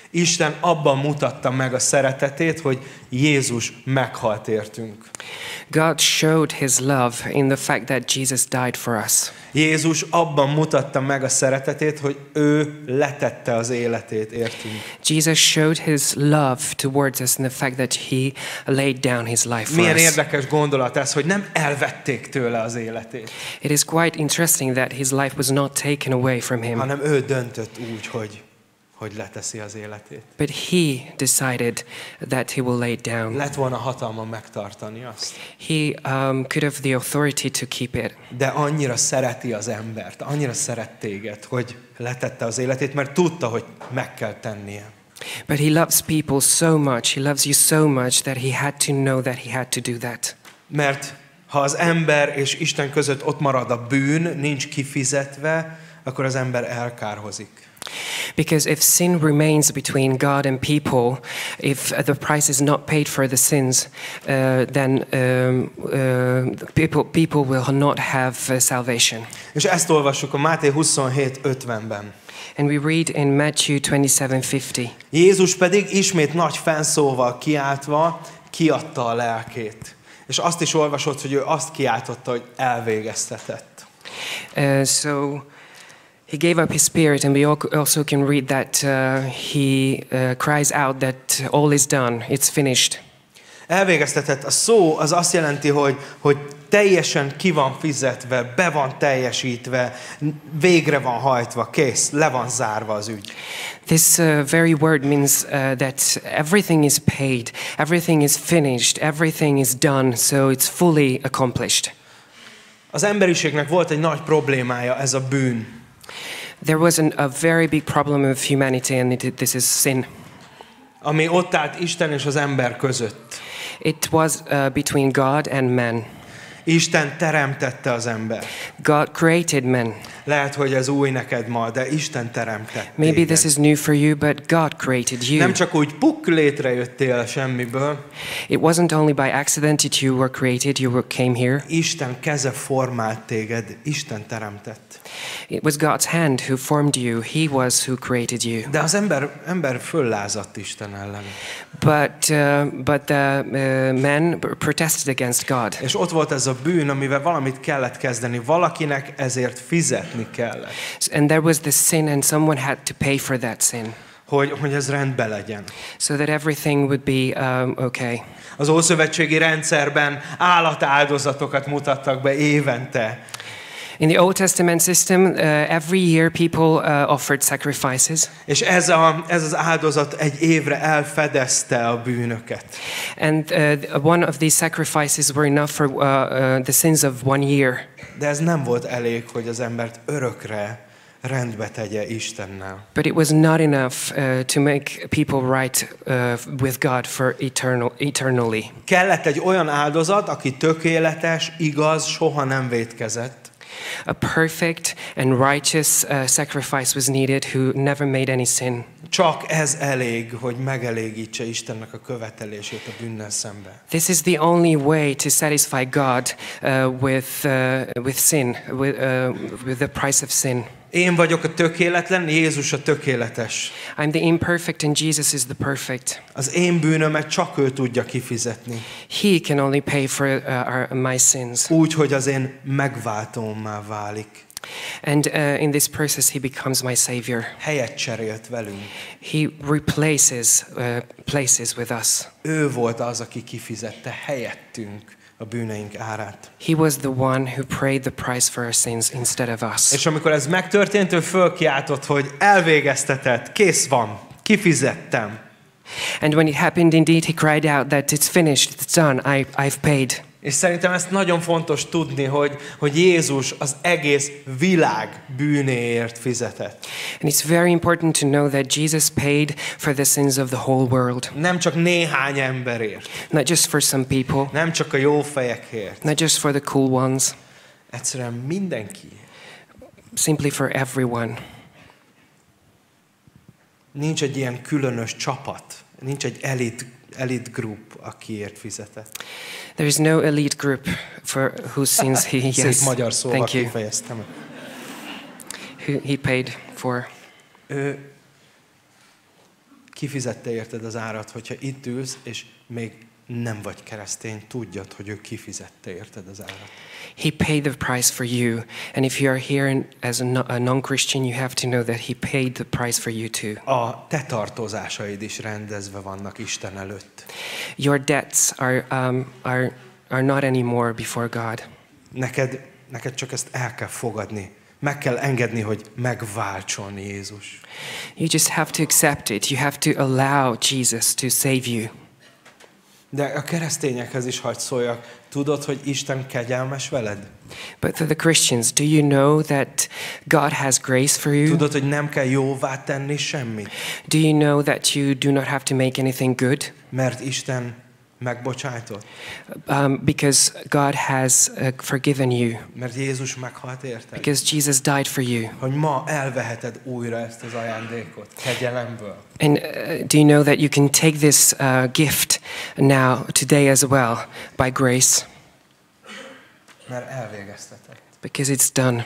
S1: Isten abban mutatta meg a szeretetét, hogy Jézus meghalt értünk.
S3: God showed his love in the fact that Jesus died for us.
S1: Jézus abban mutatta meg a szeretetét, hogy ő letette az életét értünk.
S3: Jesus showed his love towards us in the fact that he laid down his life for
S1: Milyen
S3: us.
S1: érdekes gondolat ez, hogy nem elvették tőle az életét,
S3: It is quite interesting that his life was not taken away from him,
S1: hanem ő döntött úgy, hogy, hogy leteszi az életét.
S3: but he decided that he will lay it down.
S1: Lett volna hatalma megtartani azt.
S3: He um, could have the authority to keep it.
S1: De annyira szereti az embert, annyira szeret téged, hogy letette az életét, mert tudta, hogy meg kell tennie.
S3: But he loves people so much, he loves you so much that he had to know that he had to do that.
S1: Mert ha az ember és Isten között ott marad a bűn, nincs kifizetve, akkor az ember elkárhozik.
S3: Because if sin remains between God and people, if the price is not paid for the sins, uh, then um, uh, people, people will not have uh, salvation.
S1: És ezt olvassuk a Máté huszonhét ötvenben.
S3: And we read in Matthew twenty-seven fifty.
S1: Jézus pedig ismét nagy fennszóval kiáltva kiadta a lelkét. És azt is olvasott, hogy ő azt kiáltotta, hogy elvégeztetett.
S3: Uh, so he gave up his spirit, and we al- also can read that uh, he uh, cries out that all is done, it's finished.
S1: Elvégeztetett. A szó az azt jelenti, hogy, hogy teljesen ki van fizetve, be van teljesítve, végre van hajtva, kész, le van zárva az ügy.
S3: This uh, very word means uh, that everything is paid, everything is finished, everything is done, so it's fully accomplished.
S1: Az emberiségnek volt egy nagy problémája, ez a bűn.
S3: There was an, a very big problem of humanity, and it, this is sin.
S1: Ami ott állt Isten és az ember között.
S3: It was uh, between God and man.
S1: Isten teremtette az ember.
S3: God created man.
S1: Lehet, hogy ez új neked ma, de Isten teremtett
S3: Maybe
S1: téged.
S3: this is new for you, but God created you.
S1: Nem csak úgy puk létrejöttél semmiből.
S3: It wasn't only by accident that you were created, you were, came here.
S1: Isten keze formált téged, Isten teremtett.
S3: It was God's hand who formed you. He was who created you.
S1: De az ember, ember föllázadt Isten ellen.
S3: But, uh, but the uh, man protested against God.
S1: És ott volt ez a bűn, amivel valamit kellett kezdeni. Valakinek ezért fizetni kellett.
S3: And there was this sin, and someone had to pay for that sin,
S1: Hogy, hogy ez rendben legyen.
S3: so that everything would be um, okay.
S1: Az ószövetségi rendszerben állatáldozatokat mutattak be évente.
S3: In the Old Testament system, uh, every year people uh, offered sacrifices,
S1: És ez, a, ez az áldozat egy évre elfedezte a bűnöket.
S3: and uh, one of these sacrifices were enough for uh, uh, the sins of one year.
S1: De ez nem volt elég, hogy az embert örökre rendbe tegye Istennel.
S3: But it was not enough uh, to make people right uh, with God for eternal, eternally.
S1: Kellett egy olyan áldozat, aki tökéletes, igaz, soha nem vétkezett.
S3: A perfect and righteous uh, sacrifice was needed who never made any sin.
S1: Csak ez elég, hogy megelégítse Istennek a követelését a bűnnel szemben.
S3: This is the only way to satisfy God uh, with, uh, with sin, with, uh, with the price of sin.
S1: Én vagyok a tökéletlen, Jézus a tökéletes.
S3: I'm the imperfect and Jesus is the perfect.
S1: Az én bűnömet csak ő tudja kifizetni.
S3: He can only pay for uh, our, my sins.
S1: Úgy, hogy az én megváltómmá válik.
S3: And uh, in this process he becomes my savior.
S1: Helyet cserélt velünk.
S3: He replaces uh, places with us.
S1: Ő volt az, aki kifizette helyettünk a bűneink árát.
S3: He was the one who paid the price for our sins instead of us.
S1: És amikor ez megtörtént, ő fölkiáltott, hogy elvégeztetett, kész van, kifizettem.
S3: And when it happened, indeed, he cried out that it's finished, it's done, I, I've paid.
S1: És szerintem ezt nagyon fontos tudni, hogy, hogy Jézus az egész világ bűnéért fizetett.
S3: And it's very important to know that Jesus paid for the sins of the whole world.
S1: Nem csak néhány emberért,
S3: Not just for some people,
S1: nem csak a jó fejekért,
S3: not just for the cool ones,
S1: egyszerűen mindenki.
S3: simply for everyone.
S1: Nincs egy ilyen különös csapat, nincs egy elit, elit group, akiért fizetett.
S3: There is no elite group for whose sins he,
S1: Szép
S3: yes,
S1: magyar szóval
S3: thank you,
S1: kifejeztem.
S3: who he paid for.
S1: Ő kifizette érted az árat, hogyha itt ülsz, és még nem vagy keresztény, tudjad, hogy ő kifizette érted az árat.
S3: He paid the price for you. And if you are here as a no- a non-Christian, you have to know that he paid the price for you too.
S1: A te tartozásaid is rendezve vannak Isten előtt.
S3: Your debts are, um, are, are not anymore before God.
S1: Neked, neked csak ezt el kell fogadni. Meg kell engedni, hogy megváltson Jézus.
S3: You just have to accept it. You have to allow Jesus to save you.
S1: De a keresztényekhez is hadd szóljak. Tudod, hogy Isten kegyelmes veled?
S3: But for the Christians, do you know that God has grace for you?
S1: Tudod, hogy nem kell jóvá tenni semmit?
S3: Do you know that you do not have to make anything good?
S1: Mert Isten megbocsájtott.
S3: Um, because God has uh, forgiven you.
S1: Mert Jézus meghalt érted.
S3: Because Jesus died for you.
S1: Hogy ma elveheted újra ezt az ajándékot kegyelemből.
S3: And uh, do you know that you can take this uh, gift now, today as well, by grace?
S1: Mert elvégezteted.
S3: Because it's done.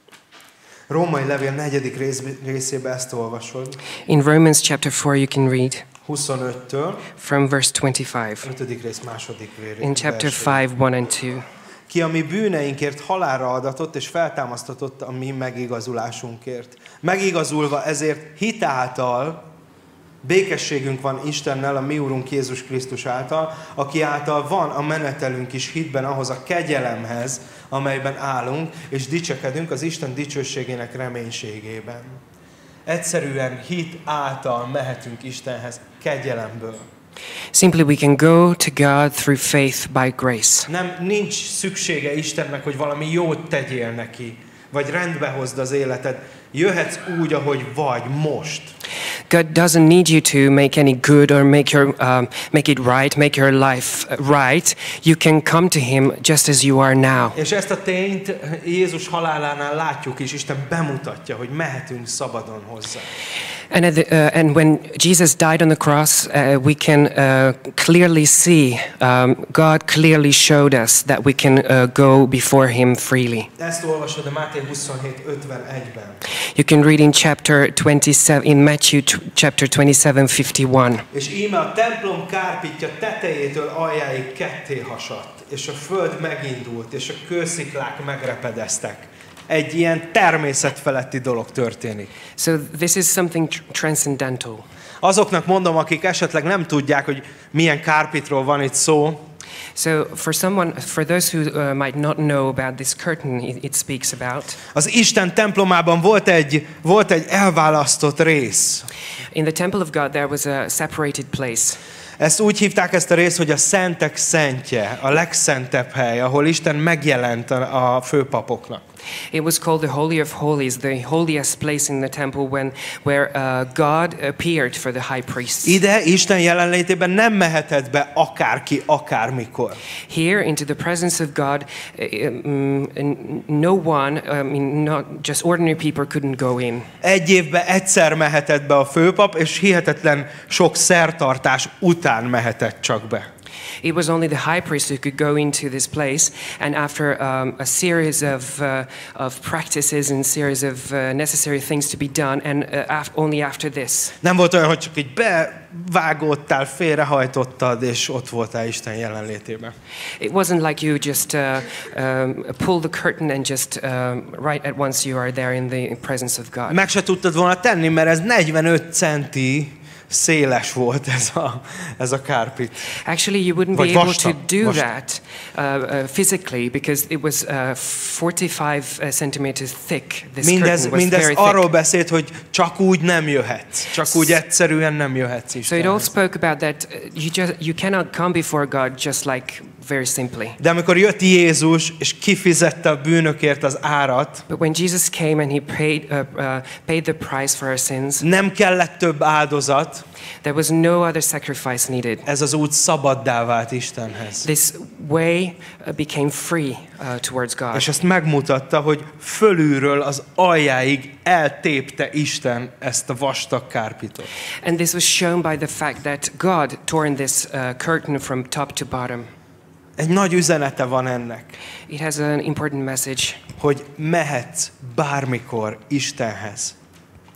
S1: Római levél negyedik rész, részében ezt olvasod.
S3: In Romans chapter four you can read
S1: huszonöttől,
S3: from verse twenty-five.
S1: ötödik rész második rész.
S3: In chapter five, one and two.
S1: Ki a mi bűneinkért halálra adatott és feltámasztatott a mi megigazulásunkért. Megigazulva ezért hitáltal békességünk van Istennel, a mi Úrunk Jézus Krisztus által, aki által van a menetelünk is hitben ahhoz a kegyelemhez, amelyben állunk, és dicsekedünk az Isten dicsőségének reménységében. Egyszerűen hit által mehetünk Istenhez kegyelemből.
S3: Simply we can go to God through faith by grace.
S1: Nem, nincs szüksége Istennek, hogy valami jót tegyél neki, vagy rendbe hozd az életed. Jöhetsz úgy, ahogy vagy most.
S3: God doesn't need you to make any good or make your um, make it right, make your life right. You can come to Him just as you are now.
S1: És ezt a tényt Jézus halálánál látjuk is, Isten bemutatja, hogy mehetünk szabadon hozzá.
S3: And at the, uh, and when Jesus died on the cross, uh, we can uh, clearly see, um, God clearly showed us that we can uh, go before Him freely.
S1: Ezt olvasod a Máté huszonhét ötvenegyben.
S3: You can read in chapter twenty-seven, in Matthew t- chapter twenty-seven, fifty-one.
S1: És íme a templom kárpitja tetejétől aljáig ketté hasadt, és a föld megindult, és a kősziklák megrepedeztek. Egy ilyen természetfeletti dolog történik.
S3: So this is something tr- transcendental.
S1: Azoknak mondom, akik esetleg nem tudják, hogy milyen kárpitról van itt szó,
S3: So for someone, for those who uh, might not know about this curtain it, it speaks about,
S1: az Isten templomában volt egy, volt egy elválasztott rész.
S3: in the temple of God there was a separated place.
S1: Ezt úgy hívták ezt a részt, hogy a szentek szentje, a legszentebb hely, ahol Isten megjelent a, a főpapoknak.
S3: It was called the Holy of Holies, the holiest place in the temple when, where uh, God appeared for the high priests.
S1: Ide Isten jelenlétében nem mehetett be akárki, akármikor.
S3: Here into the presence of God, uh, um, no one, I mean, not just ordinary people couldn't go in.
S1: Egy évben egyszer mehetett be a főpap, és hihetetlen sok szertartás után mehetett csak be.
S3: It was only the high priest who could go into this place, and after um, a series of uh, of practices and series of uh, necessary things to be done, and uh, af- only after this.
S1: Nem volt olyan, hogy csak így bevágódtál, félrehajtottad, és ott voltál Isten jelenlétében.
S3: It wasn't like you just uh, um, pull the curtain and just um, right at once you are there in the presence of God.
S1: Meg se tudtad volna tenni, mert ez negyvenöt centi széles volt ez a, ez a kárpit.
S3: Actually, you wouldn't
S1: Vagy
S3: be able
S1: vastag,
S3: to do
S1: vastag.
S3: that uh, uh, physically because it was uh, forty-five uh, centimeters thick. This
S1: Mindez,
S3: curtain was
S1: mindez
S3: very
S1: arról
S3: thick.
S1: beszélt, hogy csak úgy nem jöhetsz. Csak úgy egyszerűen nem jöhetsz
S3: So it all
S1: Istenhez.
S3: spoke about that uh, you just you cannot come before God just like very simply.
S1: De amikor jött Jézus, és kifizette a bűnökért az árat,
S3: But when Jesus came and he paid uh, uh, paid the price for our sins,
S1: nem kellett több áldozat,
S3: there was no other sacrifice needed.
S1: ez az út szabaddá vált Istenhez.
S3: This way uh, became free uh, towards God.
S1: És ezt megmutatta, hogy fölülről az aljáig eltépte Isten ezt a vastag kárpitot.
S3: And this was shown by the fact that God torn this uh, curtain from top to bottom.
S1: Egy nagy üzenete van ennek,
S3: It has an important message
S1: hogy mehetsz bármikor Istenhez.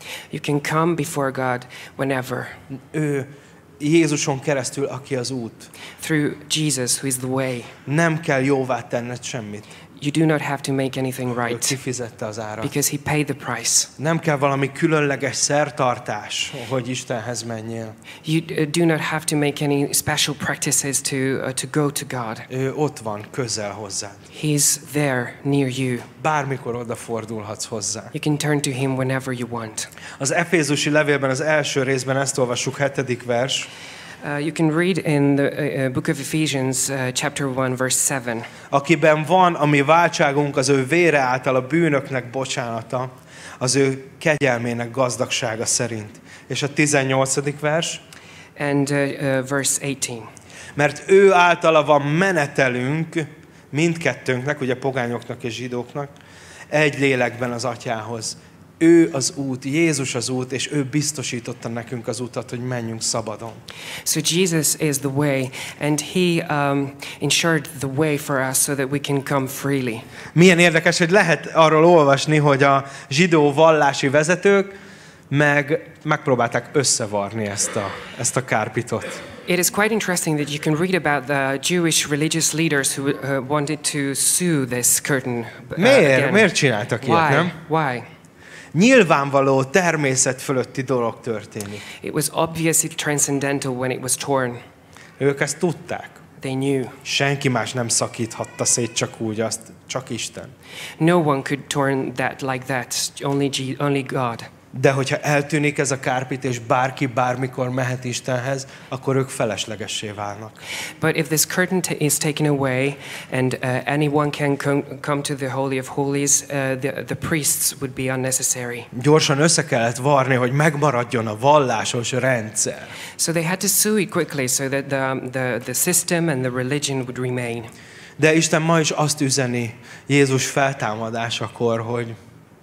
S3: You can come before God whenever.
S1: Ő Jézuson keresztül, aki az út.
S3: Through Jesus, who is the way.
S1: Nem kell jóvá tenned semmit.
S3: You do not have to make anything
S1: Ő
S3: right
S1: kifizette az árat.
S3: because he paid the price.
S1: Nem kell valami különleges szertartás, hogy Istenhez menjél.
S3: You uh, do not have to make any special practices to uh, to go to God.
S1: Ő ott van, közel hozzád.
S3: He's there near you.
S1: Bármikor odafordulhatsz hozzá.
S3: You can turn to him whenever you want.
S1: Az Efézusi levélben az első részben ezt olvassuk, hetedik vers.
S3: Uh, you can read in the uh, uh, book of Ephesians, uh, chapter one, verse seven.
S1: Akiben van a mi váltságunk az ő vére által a bűnöknek bocsánata, az ő kegyelmének gazdagsága szerint. És a tizennyolcadik vers.
S3: And uh, uh, verse eighteen.
S1: Mert ő általa van menetelünk mindkettőnknek, ugye pogányoknak és zsidóknak, egy lélekben az Atyához. Ő az út, Jézus az út, és ő biztosította nekünk az utat, hogy menjünk szabadon.
S3: So Jesus is the way, and he um, ensured the way for us so that we can come freely.
S1: Milyen érdekes, hogy lehet arról olvasni, hogy a zsidó vallási vezetők meg megpróbálták összevarni ezt a, ezt a kárpitot.
S3: It is quite interesting that you can read about the Jewish religious leaders who uh, wanted to sue this curtain. Uh,
S1: Miért?
S3: again.
S1: Miért csináltak ilyet,
S3: Why?
S1: nem?
S3: Why?
S1: Nyilvánvaló természet fölötti dolog történik.
S3: It was obviously transcendental when it was torn.
S1: Ők ezt tudták.
S3: They knew.
S1: Senki más nem szakíthatta szét csak úgy, azt csak Isten.
S3: No one could torn that like that. Only G- only God.
S1: De hogyha eltűnik ez a kárpit, és bárki bármikor mehet Istenhez, akkor ők feleslegessé válnak.
S3: But if this curtain t- is taken away and uh, anyone can com- come to the Holy of Holies, uh, the, the priests would be unnecessary.
S1: Gyorsan össze kellett varni, hogy megmaradjon a vallásos rendszer.
S3: So they had to sue it quickly so that the, the, the system and the religion would remain.
S1: De Isten ma is azt üzeni Jézus feltámadásakor, hogy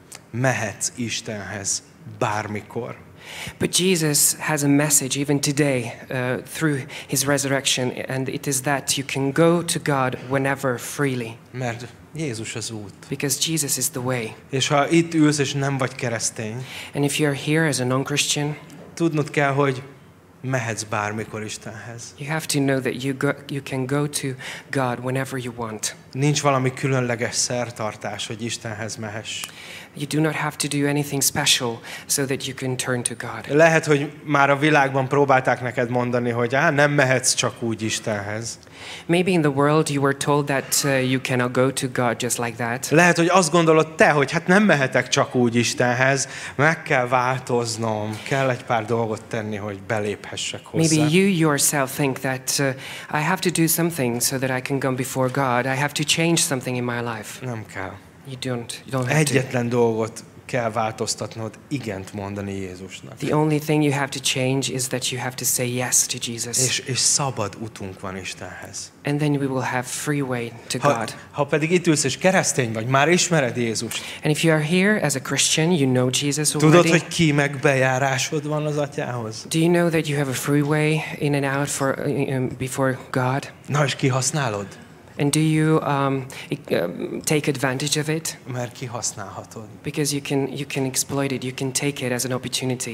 S1: mehetsz Istenhez bármikor.
S3: But Jesus has a message even today uh, through his resurrection, and it is that you can go to God whenever freely,
S1: Mert Jézus az út.
S3: because Jesus is the way.
S1: És ha itt ülsz és nem vagy keresztény,
S3: And if you're here as a non-Christian,
S1: tudnod kell, hogy mehetsz bármikor Istenhez.
S3: you have to know that you, go, you can go to God whenever you want.
S1: Nincs valami különleges szertartás, hogy Istenhez mehess.
S3: You do not have to do anything special so that you can turn to God.
S1: Lehet, hogy már a világban próbálták neked mondani, hogy á, nem mehetsz csak úgy Istenhez.
S3: Maybe in the world you were told that uh, you cannot go to God just like that.
S1: Lehet, hogy azt gondolod te, hogy hát nem mehetek csak úgy Istenhez, meg kell változnom, kell egy pár dolgot tenni, hogy beléphessek hozzá.
S3: Maybe you yourself think that uh, I have to do something so that I can come before God. I have to change something in my life.
S1: Nem kell.
S3: You don't, you don't have to.
S1: Egyetlen dolgot kell változtatnod, igent mondani Jézusnak.
S3: The only thing you have to change is that you have to say yes to Jesus.
S1: És, és szabad utunk van Istenhez.
S3: And then we will have free way to
S1: Ha,
S3: God.
S1: ha pedig itt ülsz és keresztény vagy, már ismered Jézust.
S3: And if you are here as a Christian, you know Jesus
S1: Tudod,
S3: already.
S1: hogy ki meg bejárásod van az Atyához?
S3: Do you know that you have a free way in and out for um, before God?
S1: Na, és kihasználod?
S3: And do you um, e- um, take advantage of it?
S1: Mert kihasználhatod.
S3: Because you can you can exploit it. You can take it as an opportunity.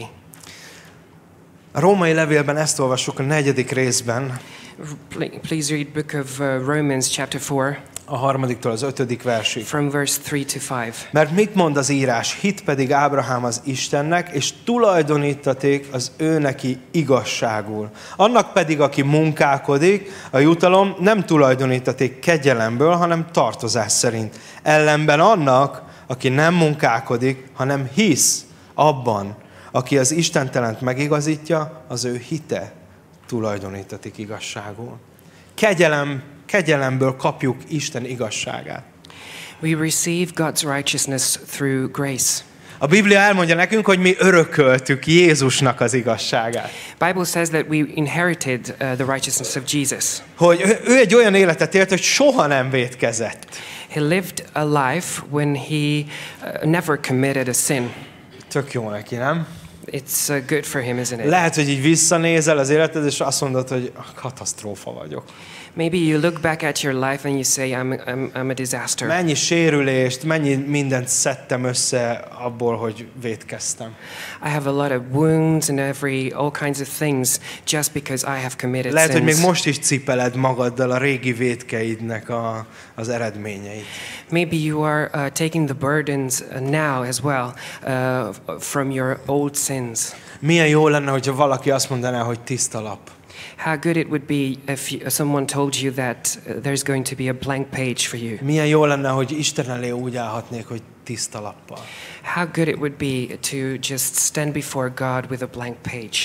S1: A római levélben ezt olvassuk a negyedik részben,
S3: Pl- Please read book of uh, Romans chapter four
S1: a harmadiktól az ötödik versig.
S3: from verse three to five.
S1: Mert mit mond az írás? Hit pedig Ábrahám az Istennek, és tulajdonítaték az ő neki igazságul. Annak pedig, aki munkálkodik, a jutalom nem tulajdonítaték kegyelemből, hanem tartozás szerint. Ellenben annak, aki nem munkálkodik, hanem hisz abban, aki az istentelent megigazítja, az ő hite tulajdonítatik igazságul. Kegyelem, kegyelemből kapjuk Isten igazságát.
S3: We receive God's righteousness through grace.
S1: A Biblia elmondja nekünk, hogy mi örököltük Jézusnak az igazságát.
S3: Bible says that we inherited uh, the righteousness of Jesus.
S1: Hogy ő- ő egy olyan életet élt, hogy soha nem vétkezett.
S3: He lived a life when he uh, never committed a sin.
S1: Tök jó neki, nem?
S3: It's uh, good for him, isn't it?
S1: Lehet, hogy így visszanézel az életed, és azt mondod, hogy katasztrófa vagyok.
S3: Maybe you look back at your life and you say, I'm, I'm, I'm a disaster.
S1: Mennyi sérülést, mennyi mindent szedtem össze abból, hogy vétkeztem.
S3: I have a lot of wounds and every, all kinds of things just because I have committed
S1: Lehet, hogy még
S3: sins.
S1: most is cipeled magaddal a régi vétkeidnek a, az eredményeit.
S3: Maybe you are uh, taking the burdens uh, now as well uh, from your old sins.
S1: Milyen jó lenne, hogyha valaki azt mondaná, hogy tiszta lap.
S3: How good it would be if you, someone told you that uh, there's going to be a blank page for you.
S1: Milyen jó lenne, hogy Isten elé úgy állhatnék, hogy tiszta lappal.
S3: How good it would be to just stand before God with a blank page.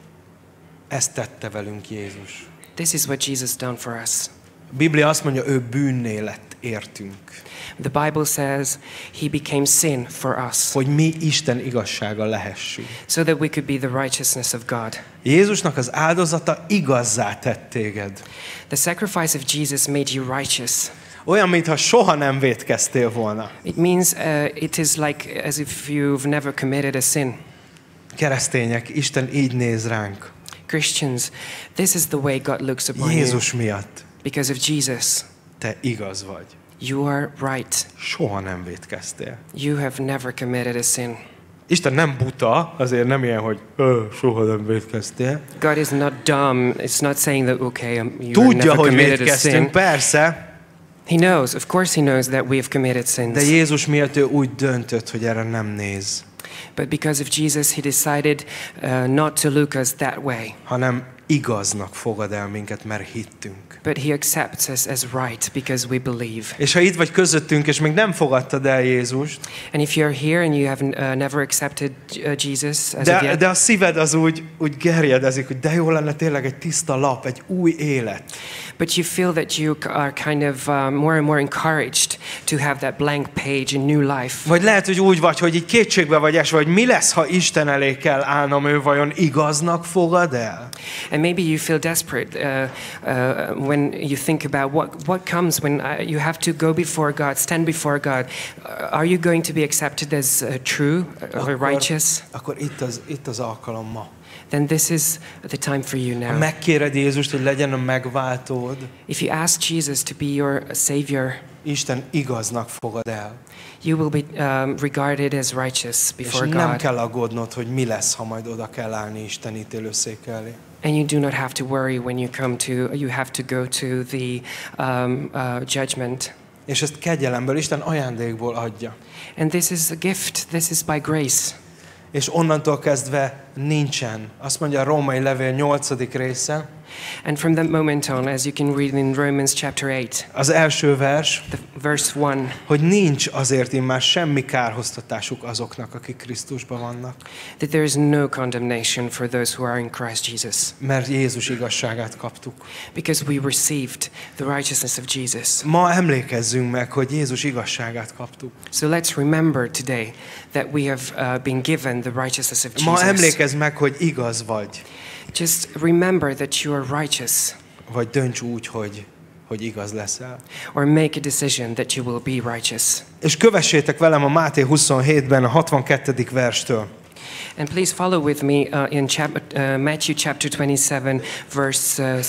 S1: Ezt tette velünk Jézus.
S3: This is what Jesus done for us.
S1: A Biblia azt mondja, ő bűnné lett értünk.
S3: The Bible says he became sin for us,
S1: Hogy mi Isten igazsága lehessünk.
S3: so that we could be the righteousness of God.
S1: Jézusnak az áldozata igazzá tett téged.
S3: The sacrifice of Jesus made you righteous.
S1: Olyan, mintha soha nem vétkeztél volna.
S3: It means uh, it is like as if you've never committed a sin.
S1: Keresztények, Isten így néz ránk.
S3: Christians, this is the way God looks upon you.
S1: Jézus miatt.
S3: Because of Jesus,
S1: Te igaz vagy.
S3: you are right.
S1: Soha nem vétkeztél.
S3: You have never committed a sin.
S1: Isten nem buta, azért nem ilyen, hogy Ö, soha nem vétkeztél.
S3: God is not dumb. It's not saying that, okay, um, you
S1: Tudja,
S3: never
S1: hogy
S3: committed a
S1: vétkeztünk,
S3: sin.
S1: persze,
S3: He knows, of course he knows that we have committed
S1: de
S3: sins.
S1: Jézus miatt ő úgy döntött, hogy erre nem néz,
S3: But because of Jesus, he decided uh, not to look us that way.
S1: hanem igaznak fogad el minket, mert hittünk.
S3: But he accepts us as right because we believe.
S1: És ha itt vagy közöttünk, és még nem fogadtad el Jézust,
S3: And if you're here and you have uh, never accepted uh, Jesus as of
S1: de,
S3: yet,
S1: de a szíved az úgy, úgy gerjedezik, hogy de jó lenne tényleg egy tiszta lap, egy új élet.
S3: but you feel that you are kind of uh, more and more encouraged to have that blank page, a new life.
S1: Vagy lehet, hogy úgy vagy, hogy így kétségbe vagy esve, hogy mi lesz, ha Isten elé kell állnom, ő vajon igaznak fogad el?
S3: And maybe you feel desperate uh, uh, when you think about what, what comes when uh, you have to go before God, stand before God. Uh, are you going to be accepted as uh, true or righteous?
S1: Akkor itt az, itt az alkalom ma.
S3: Then this is the time for you
S1: Ha
S3: now.
S1: megkéred Jézust, hogy legyen a megváltód,
S3: If you ask Jesus to be your Savior,
S1: Isten igaznak fogad el.
S3: you will be um, regarded as righteous
S1: És
S3: before
S1: nem
S3: God.
S1: kell aggódnod, hogy mi lesz, ha majd oda kell állni Isten ítélőszék elé.
S3: And you do not have to worry when you come to, you have to go to the um, uh, judgment.
S1: És ezt kegyelemből, Isten ajándékból adja.
S3: And this is a gift, this is by grace.
S1: És onnantól kezdve nincsen. Azt mondja a római levél nyolcadik része,
S3: And from that moment on, as you can read in Romans chapter eight,
S1: az első vers,
S3: the verse one,
S1: hogy nincs azért immár semmi kárhoztatásuk azoknak, akik Krisztusban vannak.
S3: that there is no condemnation for those who are in Christ Jesus,
S1: Mert Jézus igazságát kaptuk.
S3: because we received the righteousness of Jesus.
S1: Ma emlékezzünk meg, hogy Jézus igazságát kaptuk.
S3: So let's remember today that we have uh, been given the righteousness of
S1: Ma
S3: Jesus.
S1: emlékezz meg, hogy igaz vagy.
S3: Just remember that you are righteous,
S1: Vagy dönts úgy, hogy, hogy igaz leszel.
S3: or make a decision that you will be righteous.
S1: És kövessétek velem a Máté huszonhétben a hatvankettedik verstől.
S3: And please follow with me uh, in chap- uh, Matthew chapter twenty-seven, verse uh,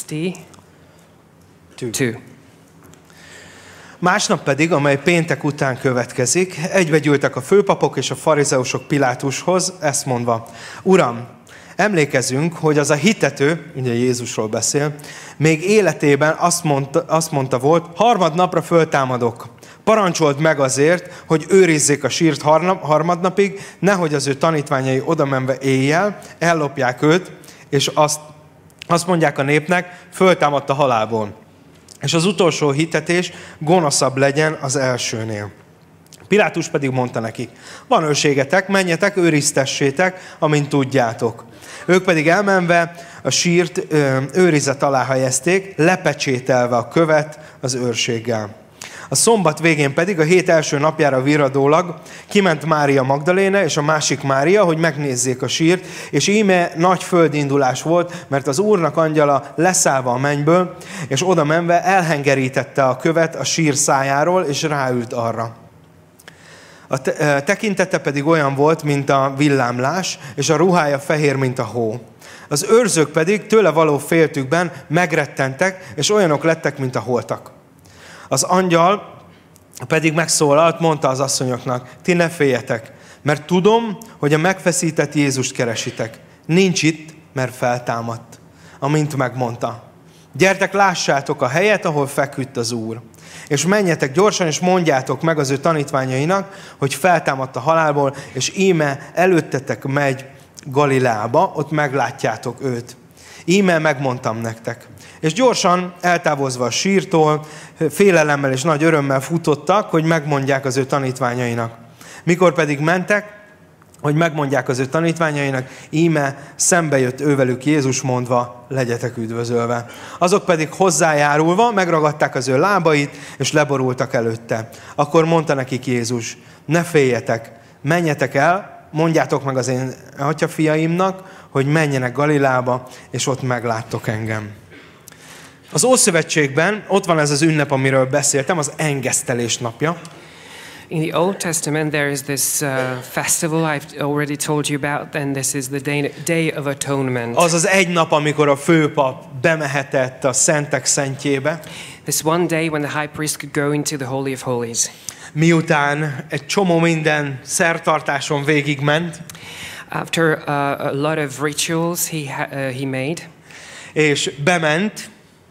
S3: sixty-two.
S1: Másnap pedig, amely péntek után következik, egybe gyűltek a főpapok és a farizeusok Pilátushoz, ezt mondva: Uram, emlékezünk, hogy az a hitető, ugye Jézusról beszél, még életében azt mondta, azt mondta volt, harmadnapra föltámadok. Parancsold meg azért, hogy őrizzék a sírt harmadnapig, nehogy az ő tanítványai odamenve éjjel ellopják őt, és azt, azt mondják a népnek, föltámadt a halálból. És az utolsó hitetés gonoszabb legyen az elsőnél. Pilátus pedig mondta nekik: van őrségetek, menjetek, őriztessétek, amint tudjátok. Ők pedig elmenve a sírt ö, őrizet alá helyezték, lepecsételve a követ az őrséggel. A szombat végén pedig a hét első napjára virradólag kiment Mária Magdaléna és a másik Mária, hogy megnézzék a sírt, és íme nagy földindulás volt, mert az Úrnak angyala leszállva a mennyből, és oda menve elhengerítette a követ a sír szájáról, és ráült arra. A tekintete pedig olyan volt, mint a villámlás, és a ruhája fehér, mint a hó. Az őrzők pedig tőle való féltükben megrettentek, és olyanok lettek, mint a holtak. Az angyal pedig megszólalt, mondta az asszonyoknak, ti ne féljetek, mert tudom, hogy a megfeszített Jézust keresitek. Nincs itt, mert feltámadt, amint megmondta. Gyertek, lássátok a helyet, ahol feküdt az Úr. És menjetek gyorsan, és mondjátok meg az ő tanítványainak, hogy feltámadt a halálból, és íme előttetek megy Galileába, ott meglátjátok őt. Íme megmondtam nektek. És gyorsan eltávozva a sírtól, félelemmel és nagy örömmel futottak, hogy megmondják az ő tanítványainak. Mikor pedig mentek, hogy megmondják az ő tanítványainak, íme szembe jött ővelük Jézus mondva, legyetek üdvözölve. Azok pedig hozzájárulva megragadták az ő lábait, és leborultak előtte. Akkor mondta nekik Jézus, ne féljetek, menjetek el, mondjátok meg az én atyafiaimnak, hogy menjenek Galileába, és ott megláttok engem. Az Ószövetségben ott van ez az ünnep, amiről beszéltem, az engesztelés napja.
S3: In the Old Testament, there is this uh, festival I've already told you about, and this is the Day, Day of Atonement.
S1: Az az egy nap, amikor a főpap bemehetett a szentek szentjébe.
S3: This one day when the high priest could go into the Holy of Holies.
S1: Miután egy csomó minden szertartáson végigment.
S3: After uh, a lot of rituals he, ha- uh, he made.
S1: És bement.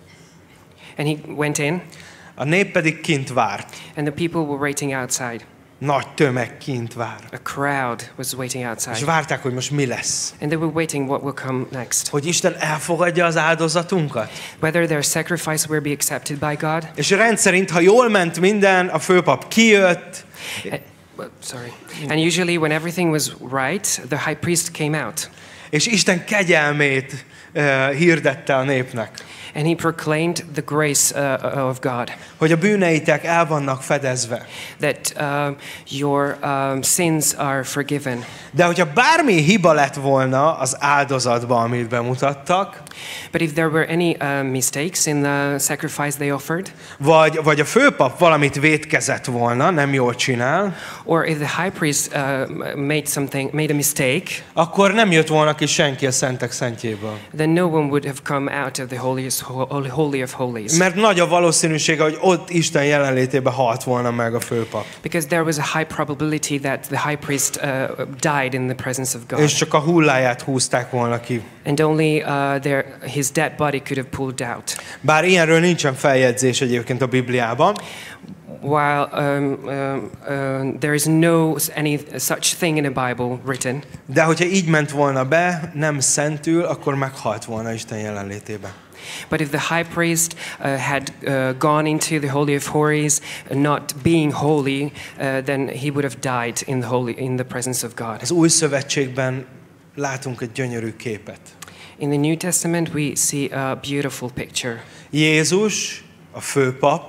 S3: And he went in.
S1: A nép pedig kint várt.
S3: And the people were waiting outside.
S1: Nagy tömeg kint vár.
S3: A crowd was waiting outside.
S1: És várták, hogy most mi lesz.
S3: And they were waiting what will come next.
S1: Hogy Isten elfogadja az áldozatunkat.
S3: Whether their sacrifice will be accepted by God.
S1: És rendszerint, ha jól ment minden, a főpap kijött.
S3: And, well, sorry. And usually when everything was right, the high priest came out.
S1: És Isten kegyelmét uh, hirdette a népnek.
S3: And he proclaimed the grace uh, of God.
S1: Hogy a bűneitek el vannak fedezve.
S3: That uh, your um, sins are forgiven.
S1: De hogyha bármi hiba lett volna az áldozatban, amit bemutattak,
S3: but if there were any uh, mistakes in the sacrifice they offered,
S1: vagy, vagy a főpap valamit vétkezett volna, nem jól csinál,
S3: or if the high priest uh, made something, made a mistake,
S1: akkor nem jött volna ki senki a szentek szentjéből.
S3: then no one would have come out of the holiest, holy of holies.
S1: Mert nagy a valószínűsége, hogy ott Isten jelenlétében halt volna meg a főpap.
S3: Because there was a high probability that the high priest uh, died in the presence of God.
S1: És csak a hulláját húzták volna ki.
S3: And only uh, their, his dead body could have pulled out.
S1: Bár ilyenről nincsen feljegyzés egyébként a Bibliában.
S3: While um, um, uh, there is no any such thing in a Bible written.
S1: De hogyha így ment volna be, nem szentül, akkor meghalt volna Isten jelenlétében.
S3: But if the high priest uh, had uh, gone into the Holy of Holies, not being holy, uh, then he would have died in the holy in the presence of God.
S1: Az Új Szövetségben látunk egy gyönyörű képet.
S3: In the New Testament, we see a beautiful picture.
S1: Jézus, a főpap,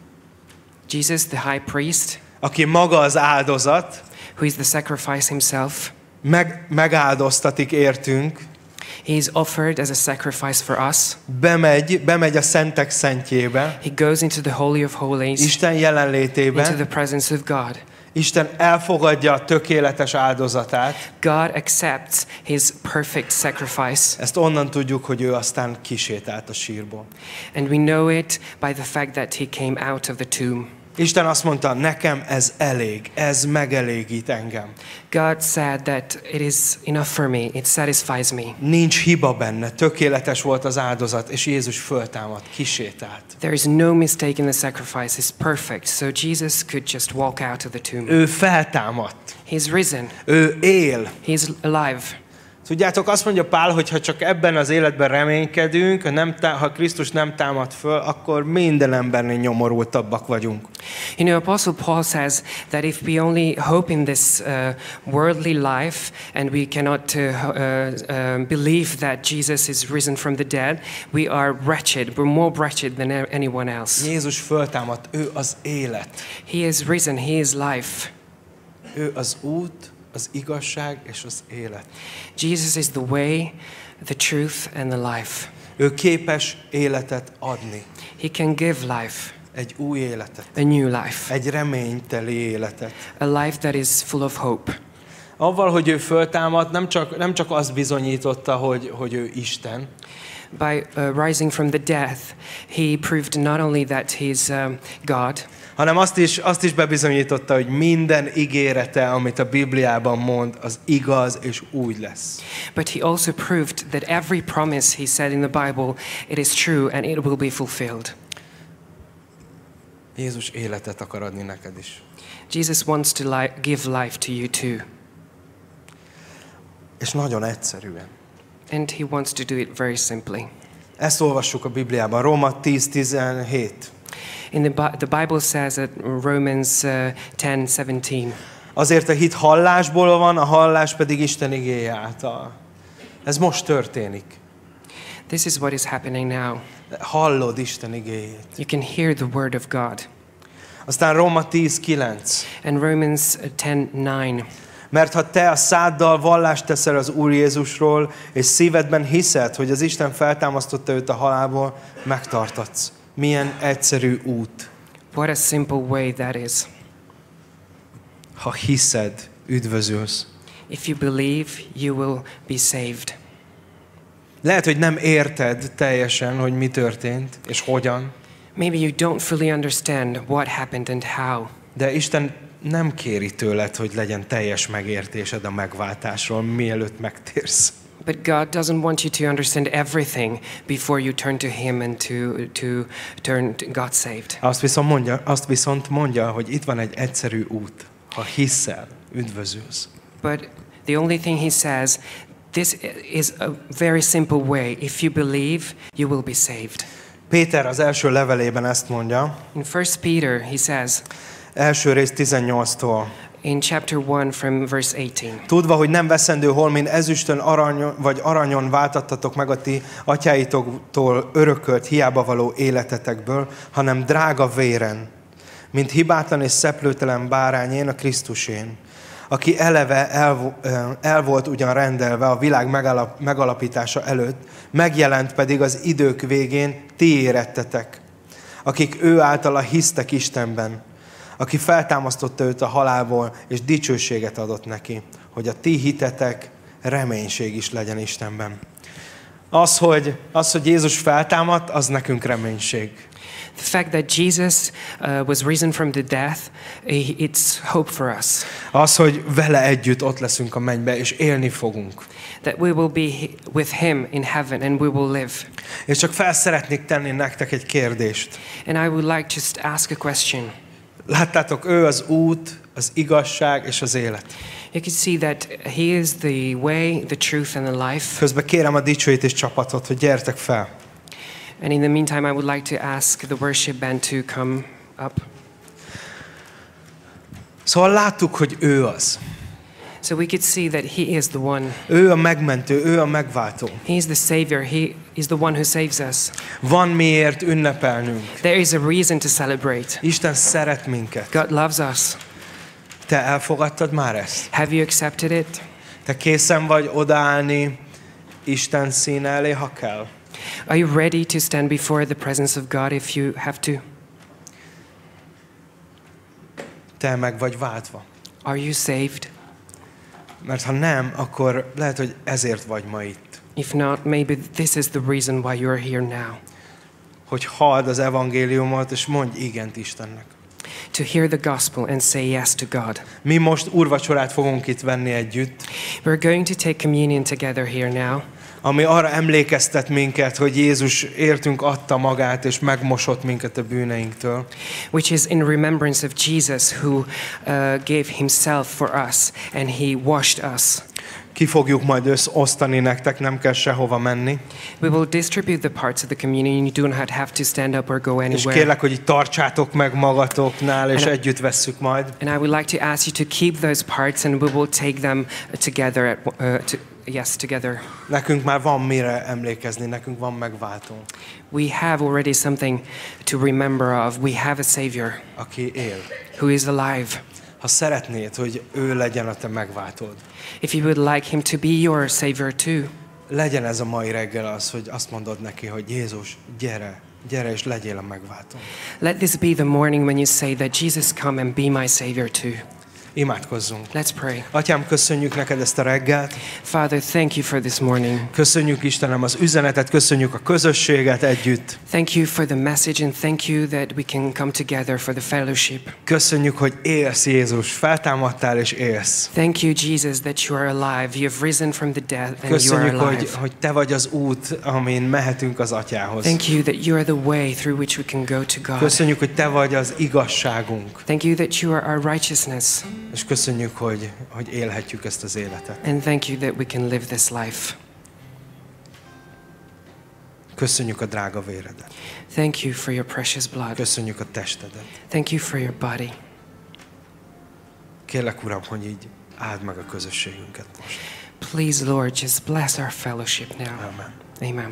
S3: Jesus, the high priest,
S1: aki maga az áldozat,
S3: who is the sacrifice himself,
S1: meg, megáldoztatik értünk,
S3: he is offered as a sacrifice for us.
S1: Bemegy, bemegy a szentek szentjébe,
S3: He goes into the Holy of Holies,
S1: Isten jelenlétébe,
S3: into the presence of God.
S1: Isten elfogadja a tökéletes áldozatát.
S3: God accepts his perfect sacrifice.
S1: Ezt onnan tudjuk, hogy ő aztán kisétált a sírból.
S3: And we know it by the fact that he came out of the tomb.
S1: Isten azt mondta, nekem ez elég, ez megelégít engem.
S3: God said that it is enough for me, it satisfies me.
S1: Nincs hiba benne, tökéletes volt az áldozat, és Jézus föltámadt, kisétált.
S3: There is no mistake in the sacrifice, it's perfect. So Jesus could just walk out of the tomb.
S1: Ő feltámadt.
S3: He's risen.
S1: Ő él.
S3: He's alive.
S1: Tudjátok, azt mondja Pál, hogy ha csak ebben az életben reménykedünk, ha, nem tá- ha Krisztus nem támad föl, akkor minden embernél nyomorultabbak vagyunk.
S3: You know, Apostle Paul says that if we only hope in this uh, worldly life and we cannot uh, uh, uh, believe that Jesus is risen from the dead, we are wretched. We're more wretched than anyone else.
S1: Jézus föltámadt, ő az élet.
S3: He is risen, he is life.
S1: Ő az út, az igazság és az élet.
S3: Jesus is the way, the truth and the life.
S1: Ő képes életet adni.
S3: He can give life.
S1: Egy új életet.
S3: A new life.
S1: Egy reményteli életet.
S3: A life that is full of hope.
S1: Avval, hogy ő föltámadt, nem csak, nem csak azt bizonyította, hogy, hogy ő Isten,
S3: By uh, rising from the death, he proved not only that he's um, God,
S1: hanem azt is, azt is bebizonyította, hogy minden ígérete, amit a Bibliában mond, az igaz és úgy lesz.
S3: but he also proved that every promise he said in the Bible, it is true and it will be fulfilled.
S1: Jézus életet akar adni neked is.
S3: Jesus wants to li- give life to you too,
S1: És nagyon egyszerűen.
S3: and he wants to do it very simply.
S1: Ezt olvassuk a Bibliában, Róma tíz tizenhét.
S3: In the, Bi- the Bible says at Romans uh, ten seventeen,
S1: Azért a hit hallásból van, a hallás pedig Isten igéje által. Ez most történik.
S3: this is what is happening now.
S1: Hallod Isten igéjét.
S3: You can hear the word of God.
S1: Aztán Róma tíz kilenc.
S3: And Romans ten nine,
S1: Mert ha te a száddal vallást teszel az Úr Jézusról, és szívedben hiszed, hogy az Isten feltámasztotta őt a halálból, megtartatsz. Milyen egyszerű út.
S3: what a simple way that is.
S1: Ha hiszed, üdvözülsz.
S3: If you believe, you will be saved.
S1: Lehet, hogy nem érted teljesen, hogy mi történt, és hogyan,
S3: Maybe you don't fully understand what happened and how,
S1: de Isten nem kéri tőled, hogy legyen teljes megértésed a megváltásról, mielőtt megtérsz.
S3: but God doesn't want you to understand everything before you turn to Him and to, to turn to God saved.
S1: Azt viszont mondja, azt viszont mondja, hogy itt van egy egyszerű út. Ha hiszel, üdvözülsz.
S3: But the only thing He says, this is a very simple way. If you believe, you will be saved.
S1: Péter az első levelében ezt mondja,
S3: In First Peter, he says,
S1: első rész tizennyolctól.
S3: in chapter one from verse eighteen,
S1: Tudva, hogy nem veszendő holmin ezüstön aranyon, vagy aranyon váltattatok meg a ti atyáitoktól örökölt hiába való életetekből, hanem drága véren, mint hibátlan és szeplőtelen bárányén, a Krisztusén, aki eleve el, el volt ugyan rendelve a világ megalap, megalapítása előtt, megjelent pedig az idők végén ti érettetek, akik ő általa hisztek Istenben, aki feltámasztotta őt a halálból, és dicsőséget adott neki, hogy a ti hitetek reménység is legyen Istenben. Az, hogy, az, hogy Jézus feltámadt, az nekünk reménység.
S3: the fact that Jesus uh, was risen from the death, i- it's hope for us.
S1: Az, hogy vele együtt ott leszünk a mennybe, és élni fogunk.
S3: That we will be hi- with Him in heaven and we will live.
S1: És csak fel szeretnék tenni nektek egy kérdést.
S3: And I would like to just ask a question.
S1: Láttátok, ő az út, az igazság és az élet.
S3: You can see that He is the way, the truth and the life.
S1: Közben kérem a dicsőítés csapatot, hogy gyertek fel.
S3: And in the meantime, I would like to ask the worship band to come up.
S1: Szóval láttuk, hogy ő az.
S3: So we could see that He is the one.
S1: Ő a megmentő, ő a megváltó.
S3: He is the Savior. He is the one who saves us.
S1: Van miért ünnepelnünk.
S3: There is a reason to celebrate.
S1: Isten szeret minket.
S3: God loves us.
S1: Te elfogadtad már ezt?
S3: Have you accepted it?
S1: Te készen vagy odaállni Isten színe elé, ha kell?
S3: Are you ready to stand before the presence of God if you have to?
S1: Te meg vagy váltva.
S3: Are you saved?
S1: Mert ha nem, akkor lehet, hogy ezért vagy ma itt.
S3: If not, maybe this is the reason why you're here now.
S1: Hogy halld az evangéliumot, és mondj igent Istennek.
S3: To hear the gospel and say yes to God.
S1: Mi most úrvacsorát fogunk itt venni együtt,
S3: We're going to take communion together here now,
S1: ami arra emlékeztet minket, hogy Jézus értünk adta magát, és megmosott minket a bűneinktől.
S3: which is in remembrance of Jesus who uh, gave himself for us and he washed us.
S1: Ki fogjuk majd összosztani nektek, nem kell sehova menni.
S3: We will distribute the parts of the communion. You do not have to stand up or go
S1: És
S3: anywhere.
S1: kérlek, hogy itt tartsátok meg magatoknál, és
S3: And-
S1: együtt vesszük majd.
S3: And I would like to ask you to keep those parts and we will take them together at uh, to, yes, together.
S1: Nekünk már van mire emlékezni, nekünk van megváltó,
S3: We have already something to remember of. We have a Savior
S1: aki él.
S3: who is alive.
S1: Ha szeretnéd, hogy ő legyen a te megváltód,
S3: If you would like him to be your Savior too,
S1: legyen ez a mai reggel az, hogy azt mondod neki, hogy Jézus, gyere, gyere és legyél a megváltó.
S3: let this be the morning when you say that Jesus, come and be my Savior too.
S1: Imádkozzunk.
S3: Let's pray.
S1: Atyám, köszönjük neked ezt a reggelt.
S3: Father, thank you for this morning.
S1: Köszönjük, Istenem, az üzenetet, köszönjük a közösséget együtt.
S3: Thank you for the message and thank you that we can come together for the fellowship.
S1: Köszönjük, hogy élsz, Jézus. Feltámadtál és élsz.
S3: Thank you, Jesus, that you are alive. You have risen from the dead and you are
S1: Köszönjük,
S3: alive.
S1: hogy, hogy te vagy az út, amin mehetünk az Atyához.
S3: Thank you that you are the way through which we can go to God.
S1: Köszönjük, hogy te vagy az igazságunk.
S3: Thank you that you are our righteousness.
S1: És köszönjük, hogy, hogy élhetjük ezt az életet.
S3: And thank you that we can live this life.
S1: Köszönjük a drága véredet.
S3: Thank you for your precious blood.
S1: Köszönjük a testedet.
S3: Thank you for your body.
S1: Kérlek, Uram, hogy így áld meg a közösségünket most.
S3: Please, Lord, just bless our fellowship now.
S1: Amen.
S3: Amen.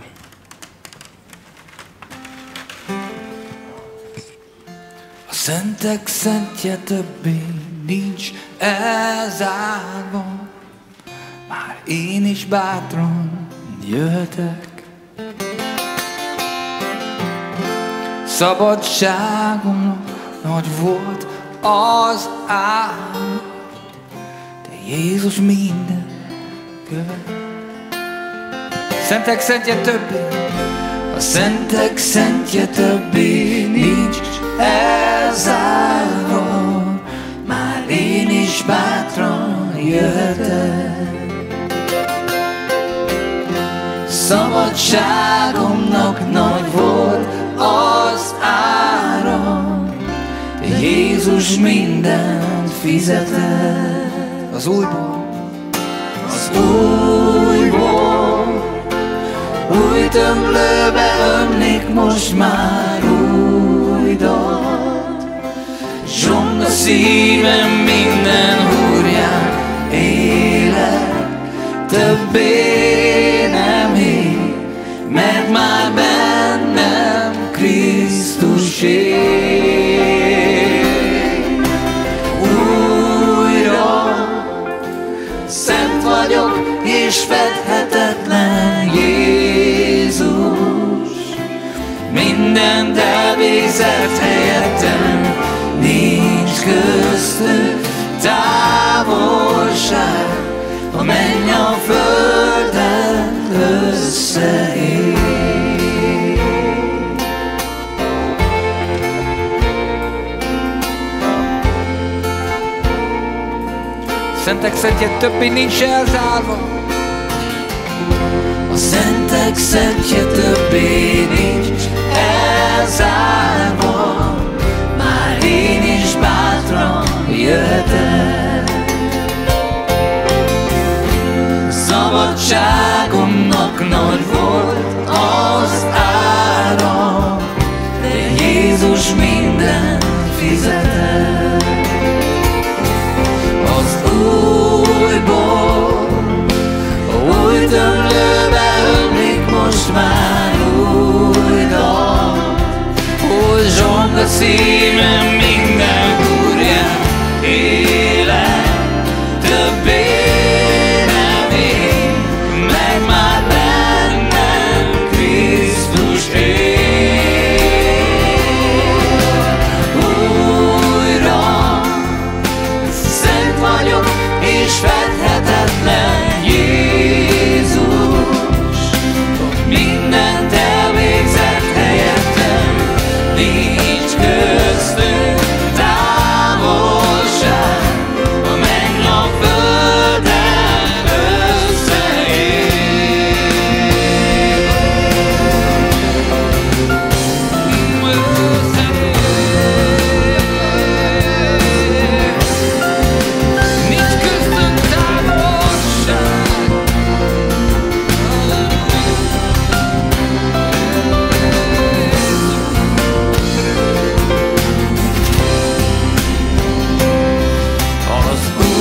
S4: A szentek szentje többé nincs elzárva, már én is bátran jöhetek. Szabadságomnak nagy volt az álom, de Jézus minden követ. Szentek szentje többé, a szentek szentje többé nincs elzárva, már én is bátran jöhetek. Szabadságomnak nagy volt az ára, de Jézus mindent fizetett. Az újból, az újból, új tömlőbe ömlik most már új dal. Zsong a szívem minden húrján élek, többé nem él, mert már bennem Krisztus él. Újra szent vagyok és fedhetetlen Jézus, mindent elvégzett helyettem, nincs köztük távolság, a menny a földet összeér. Szentek szentje többé nincs elzárva, a szentek szentje többé nincs elzárva, már én is bátran jöhetek. Szabadságomnak nagy volt az ára, de Jézus mindent fizetett. Az újból, új tömlőbe ömlik most már új dal. Hol zsong a szívem minden húrján élek, többé nem él, meg már bennem Krisztus él. Újra szent vagyok és fedhetetlen Jézus, mindent elvégzett helyettem, nincs köztünk távolság, a menny a földet összeér. Nincs köztünk távolság. Az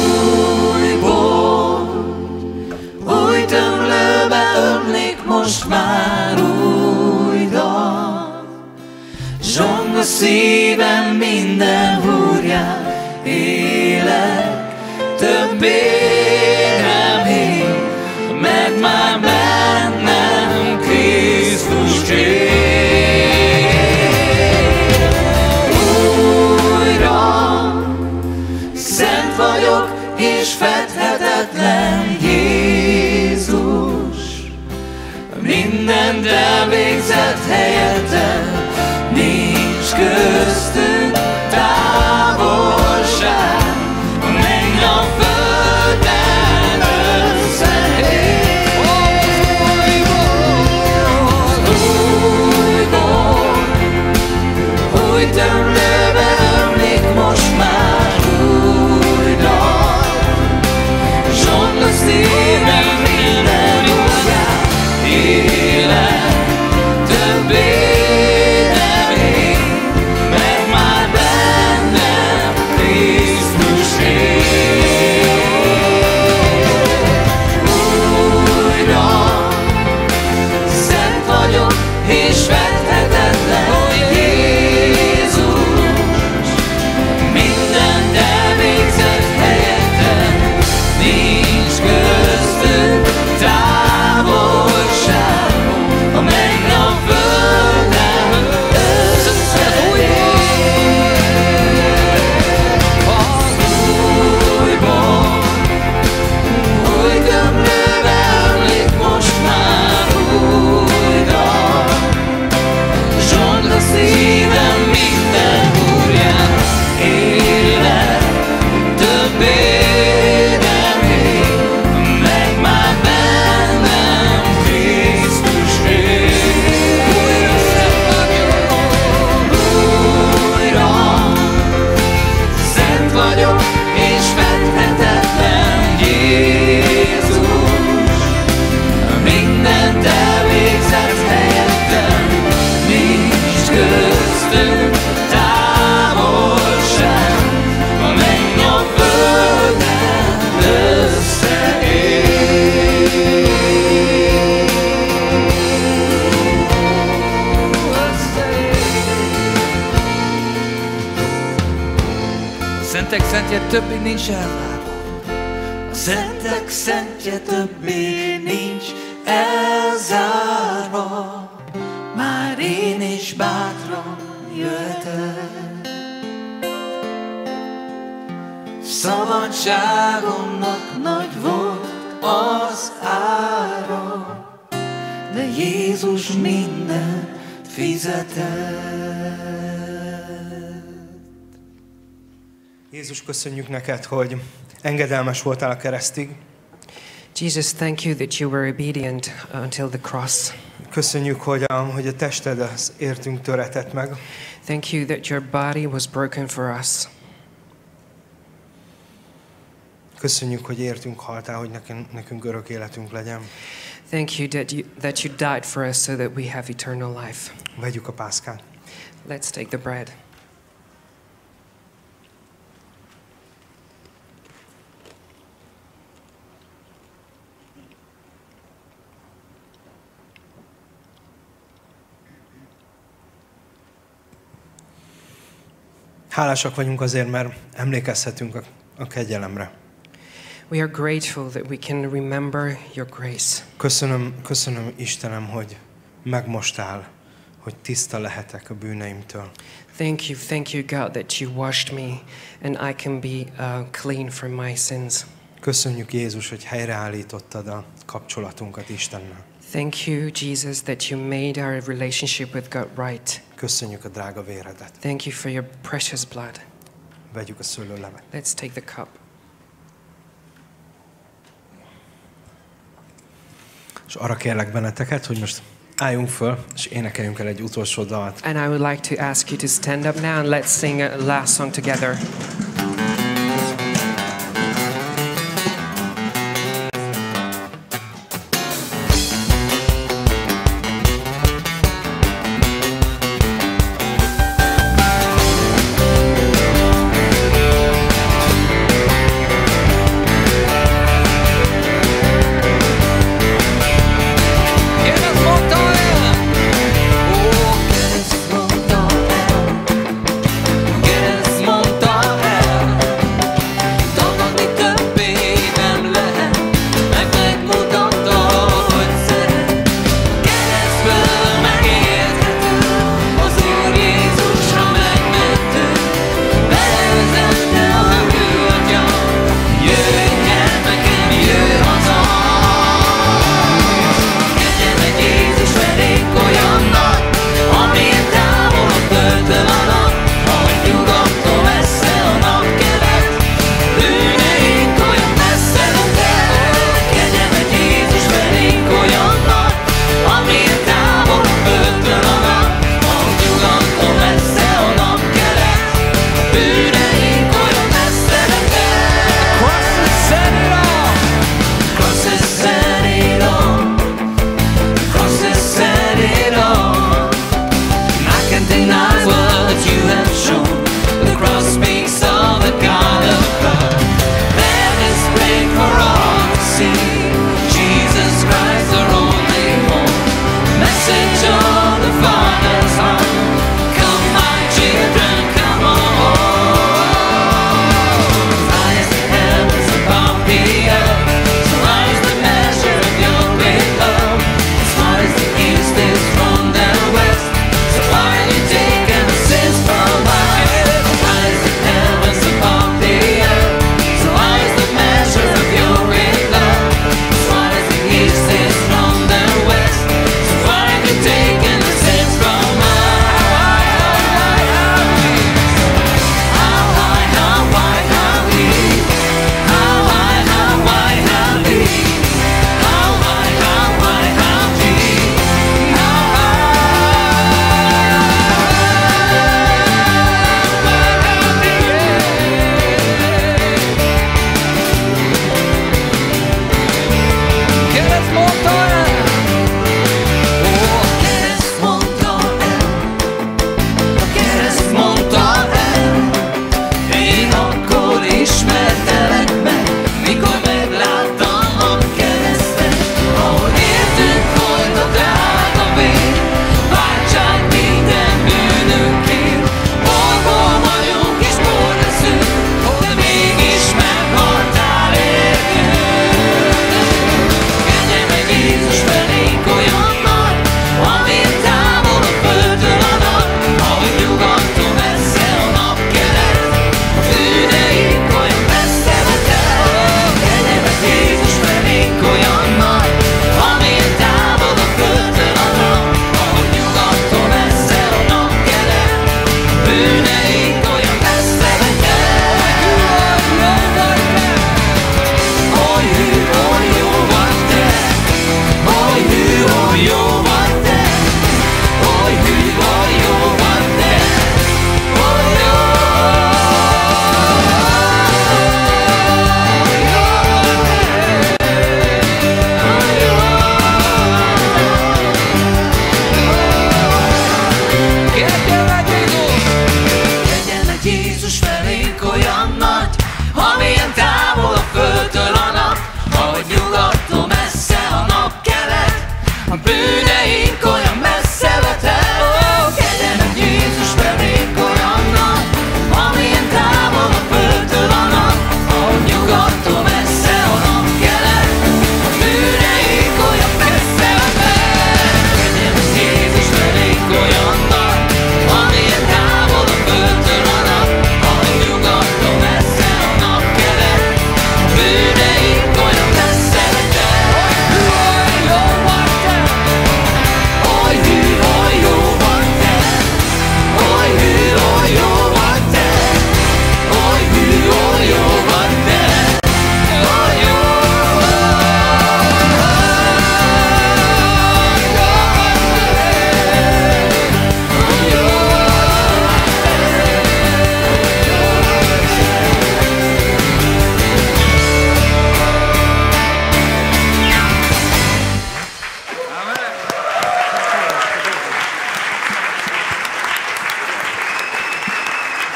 S4: újból, új tömlőbe ömlik most már új dal. Zsong a szívem minden húrján élek, többé nem él, mert már bennem Krisztus él. Újra szent vagyok
S5: és fedhetetlen Jézus, mindent elvégzett helyettem, nincs köztünk távolság, a menny a földben összeér. Újból, új tömlőben ömlik most már új dal, zsongol szívem minden órán, élet többé nem él, mert már bennem Krisztus él. Újra szent vagyok és fedhetetlen Jézus, mindent elvégzett helyettem, nincs köztünk távolság, a menny a földben összeér. Az újból, új gömlőbe ömlik most már új dal, zsongol a szívem minden húrján, élet többé nem él, meg már bennem Krisztus él. Újra szent vagyok, újra szent vagyok, és fedhetetlen Jézus, mindent elvégzett helyettem, nincs köztünk távolság, a menny a földben
S4: A szentek szentje többé nincs elzárva.
S5: A szentek szentje többé nincs elzárva, már én is bátran jöhetek. Szabadságomnak nagy volt az ára, de Jézus mindent fizetett.
S1: Jézus, köszönjük neked, hogy engedelmes voltál a keresztig.
S3: Jesus, thank you that you were obedient until the cross.
S1: Köszönjük, hogy a, hogy a tested az értünk töretett meg.
S3: Thank you that your body was broken for us.
S1: Köszönjük, hogy értünk haltál, hogy nekünk, nekünk örök életünk legyen.
S3: Thank you that you that you died for us so that we have eternal life.
S1: Vegyük a pászkát.
S3: Let's take the bread.
S1: Hálásak vagyunk azért, mert emlékezhetünk a, a kegyelemre.
S3: We are grateful that we can remember your grace.
S1: Köszönöm, köszönöm Istenem, hogy megmostál, hogy tiszta lehetek a bűneimtől.
S3: Thank you, thank you, God, that you washed me and I can be uh, clean from my sins.
S1: Köszönjük Jézus, hogy helyreállítottad a kapcsolatunkat Istennel.
S3: Thank you, Jesus, that you made our relationship with God right.
S1: Köszönjük a drága véredet.
S3: Thank you for your precious blood.
S1: Vegyük a szőlőlevet.
S3: Let's take the cup.
S1: És arra kérlek benneteket, hogy most álljunk föl, és énekeljünk el egy utolsó dalt.
S3: And I would like to ask you to stand up now and let's sing a last song together.
S5: Mondta el,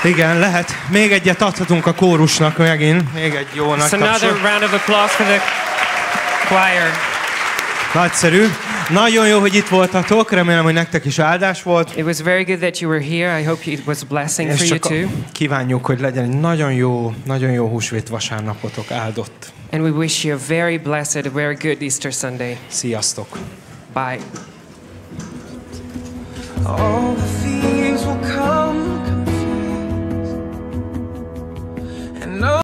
S1: Igen, lehet. Még egyet adhatunk a kórusnak megint. Még egy jó nagy
S3: It's another
S1: tapsot.
S3: round of applause for the choir.
S1: Nagyszerű. Nagyon jó, hogy itt voltatok. Remélem, hogy nektek is áldás volt.
S3: It was very good that you were here. I hope it was a blessing for
S1: És
S3: you
S1: csak
S3: too.
S1: kívánjuk, hogy legyen egy nagyon jó, nagyon jó húsvét vasárnapotok áldott.
S3: And we wish you a very blessed, a very good Easter Sunday.
S1: Sziasztok!
S3: Bye.
S5: All the thieves will come.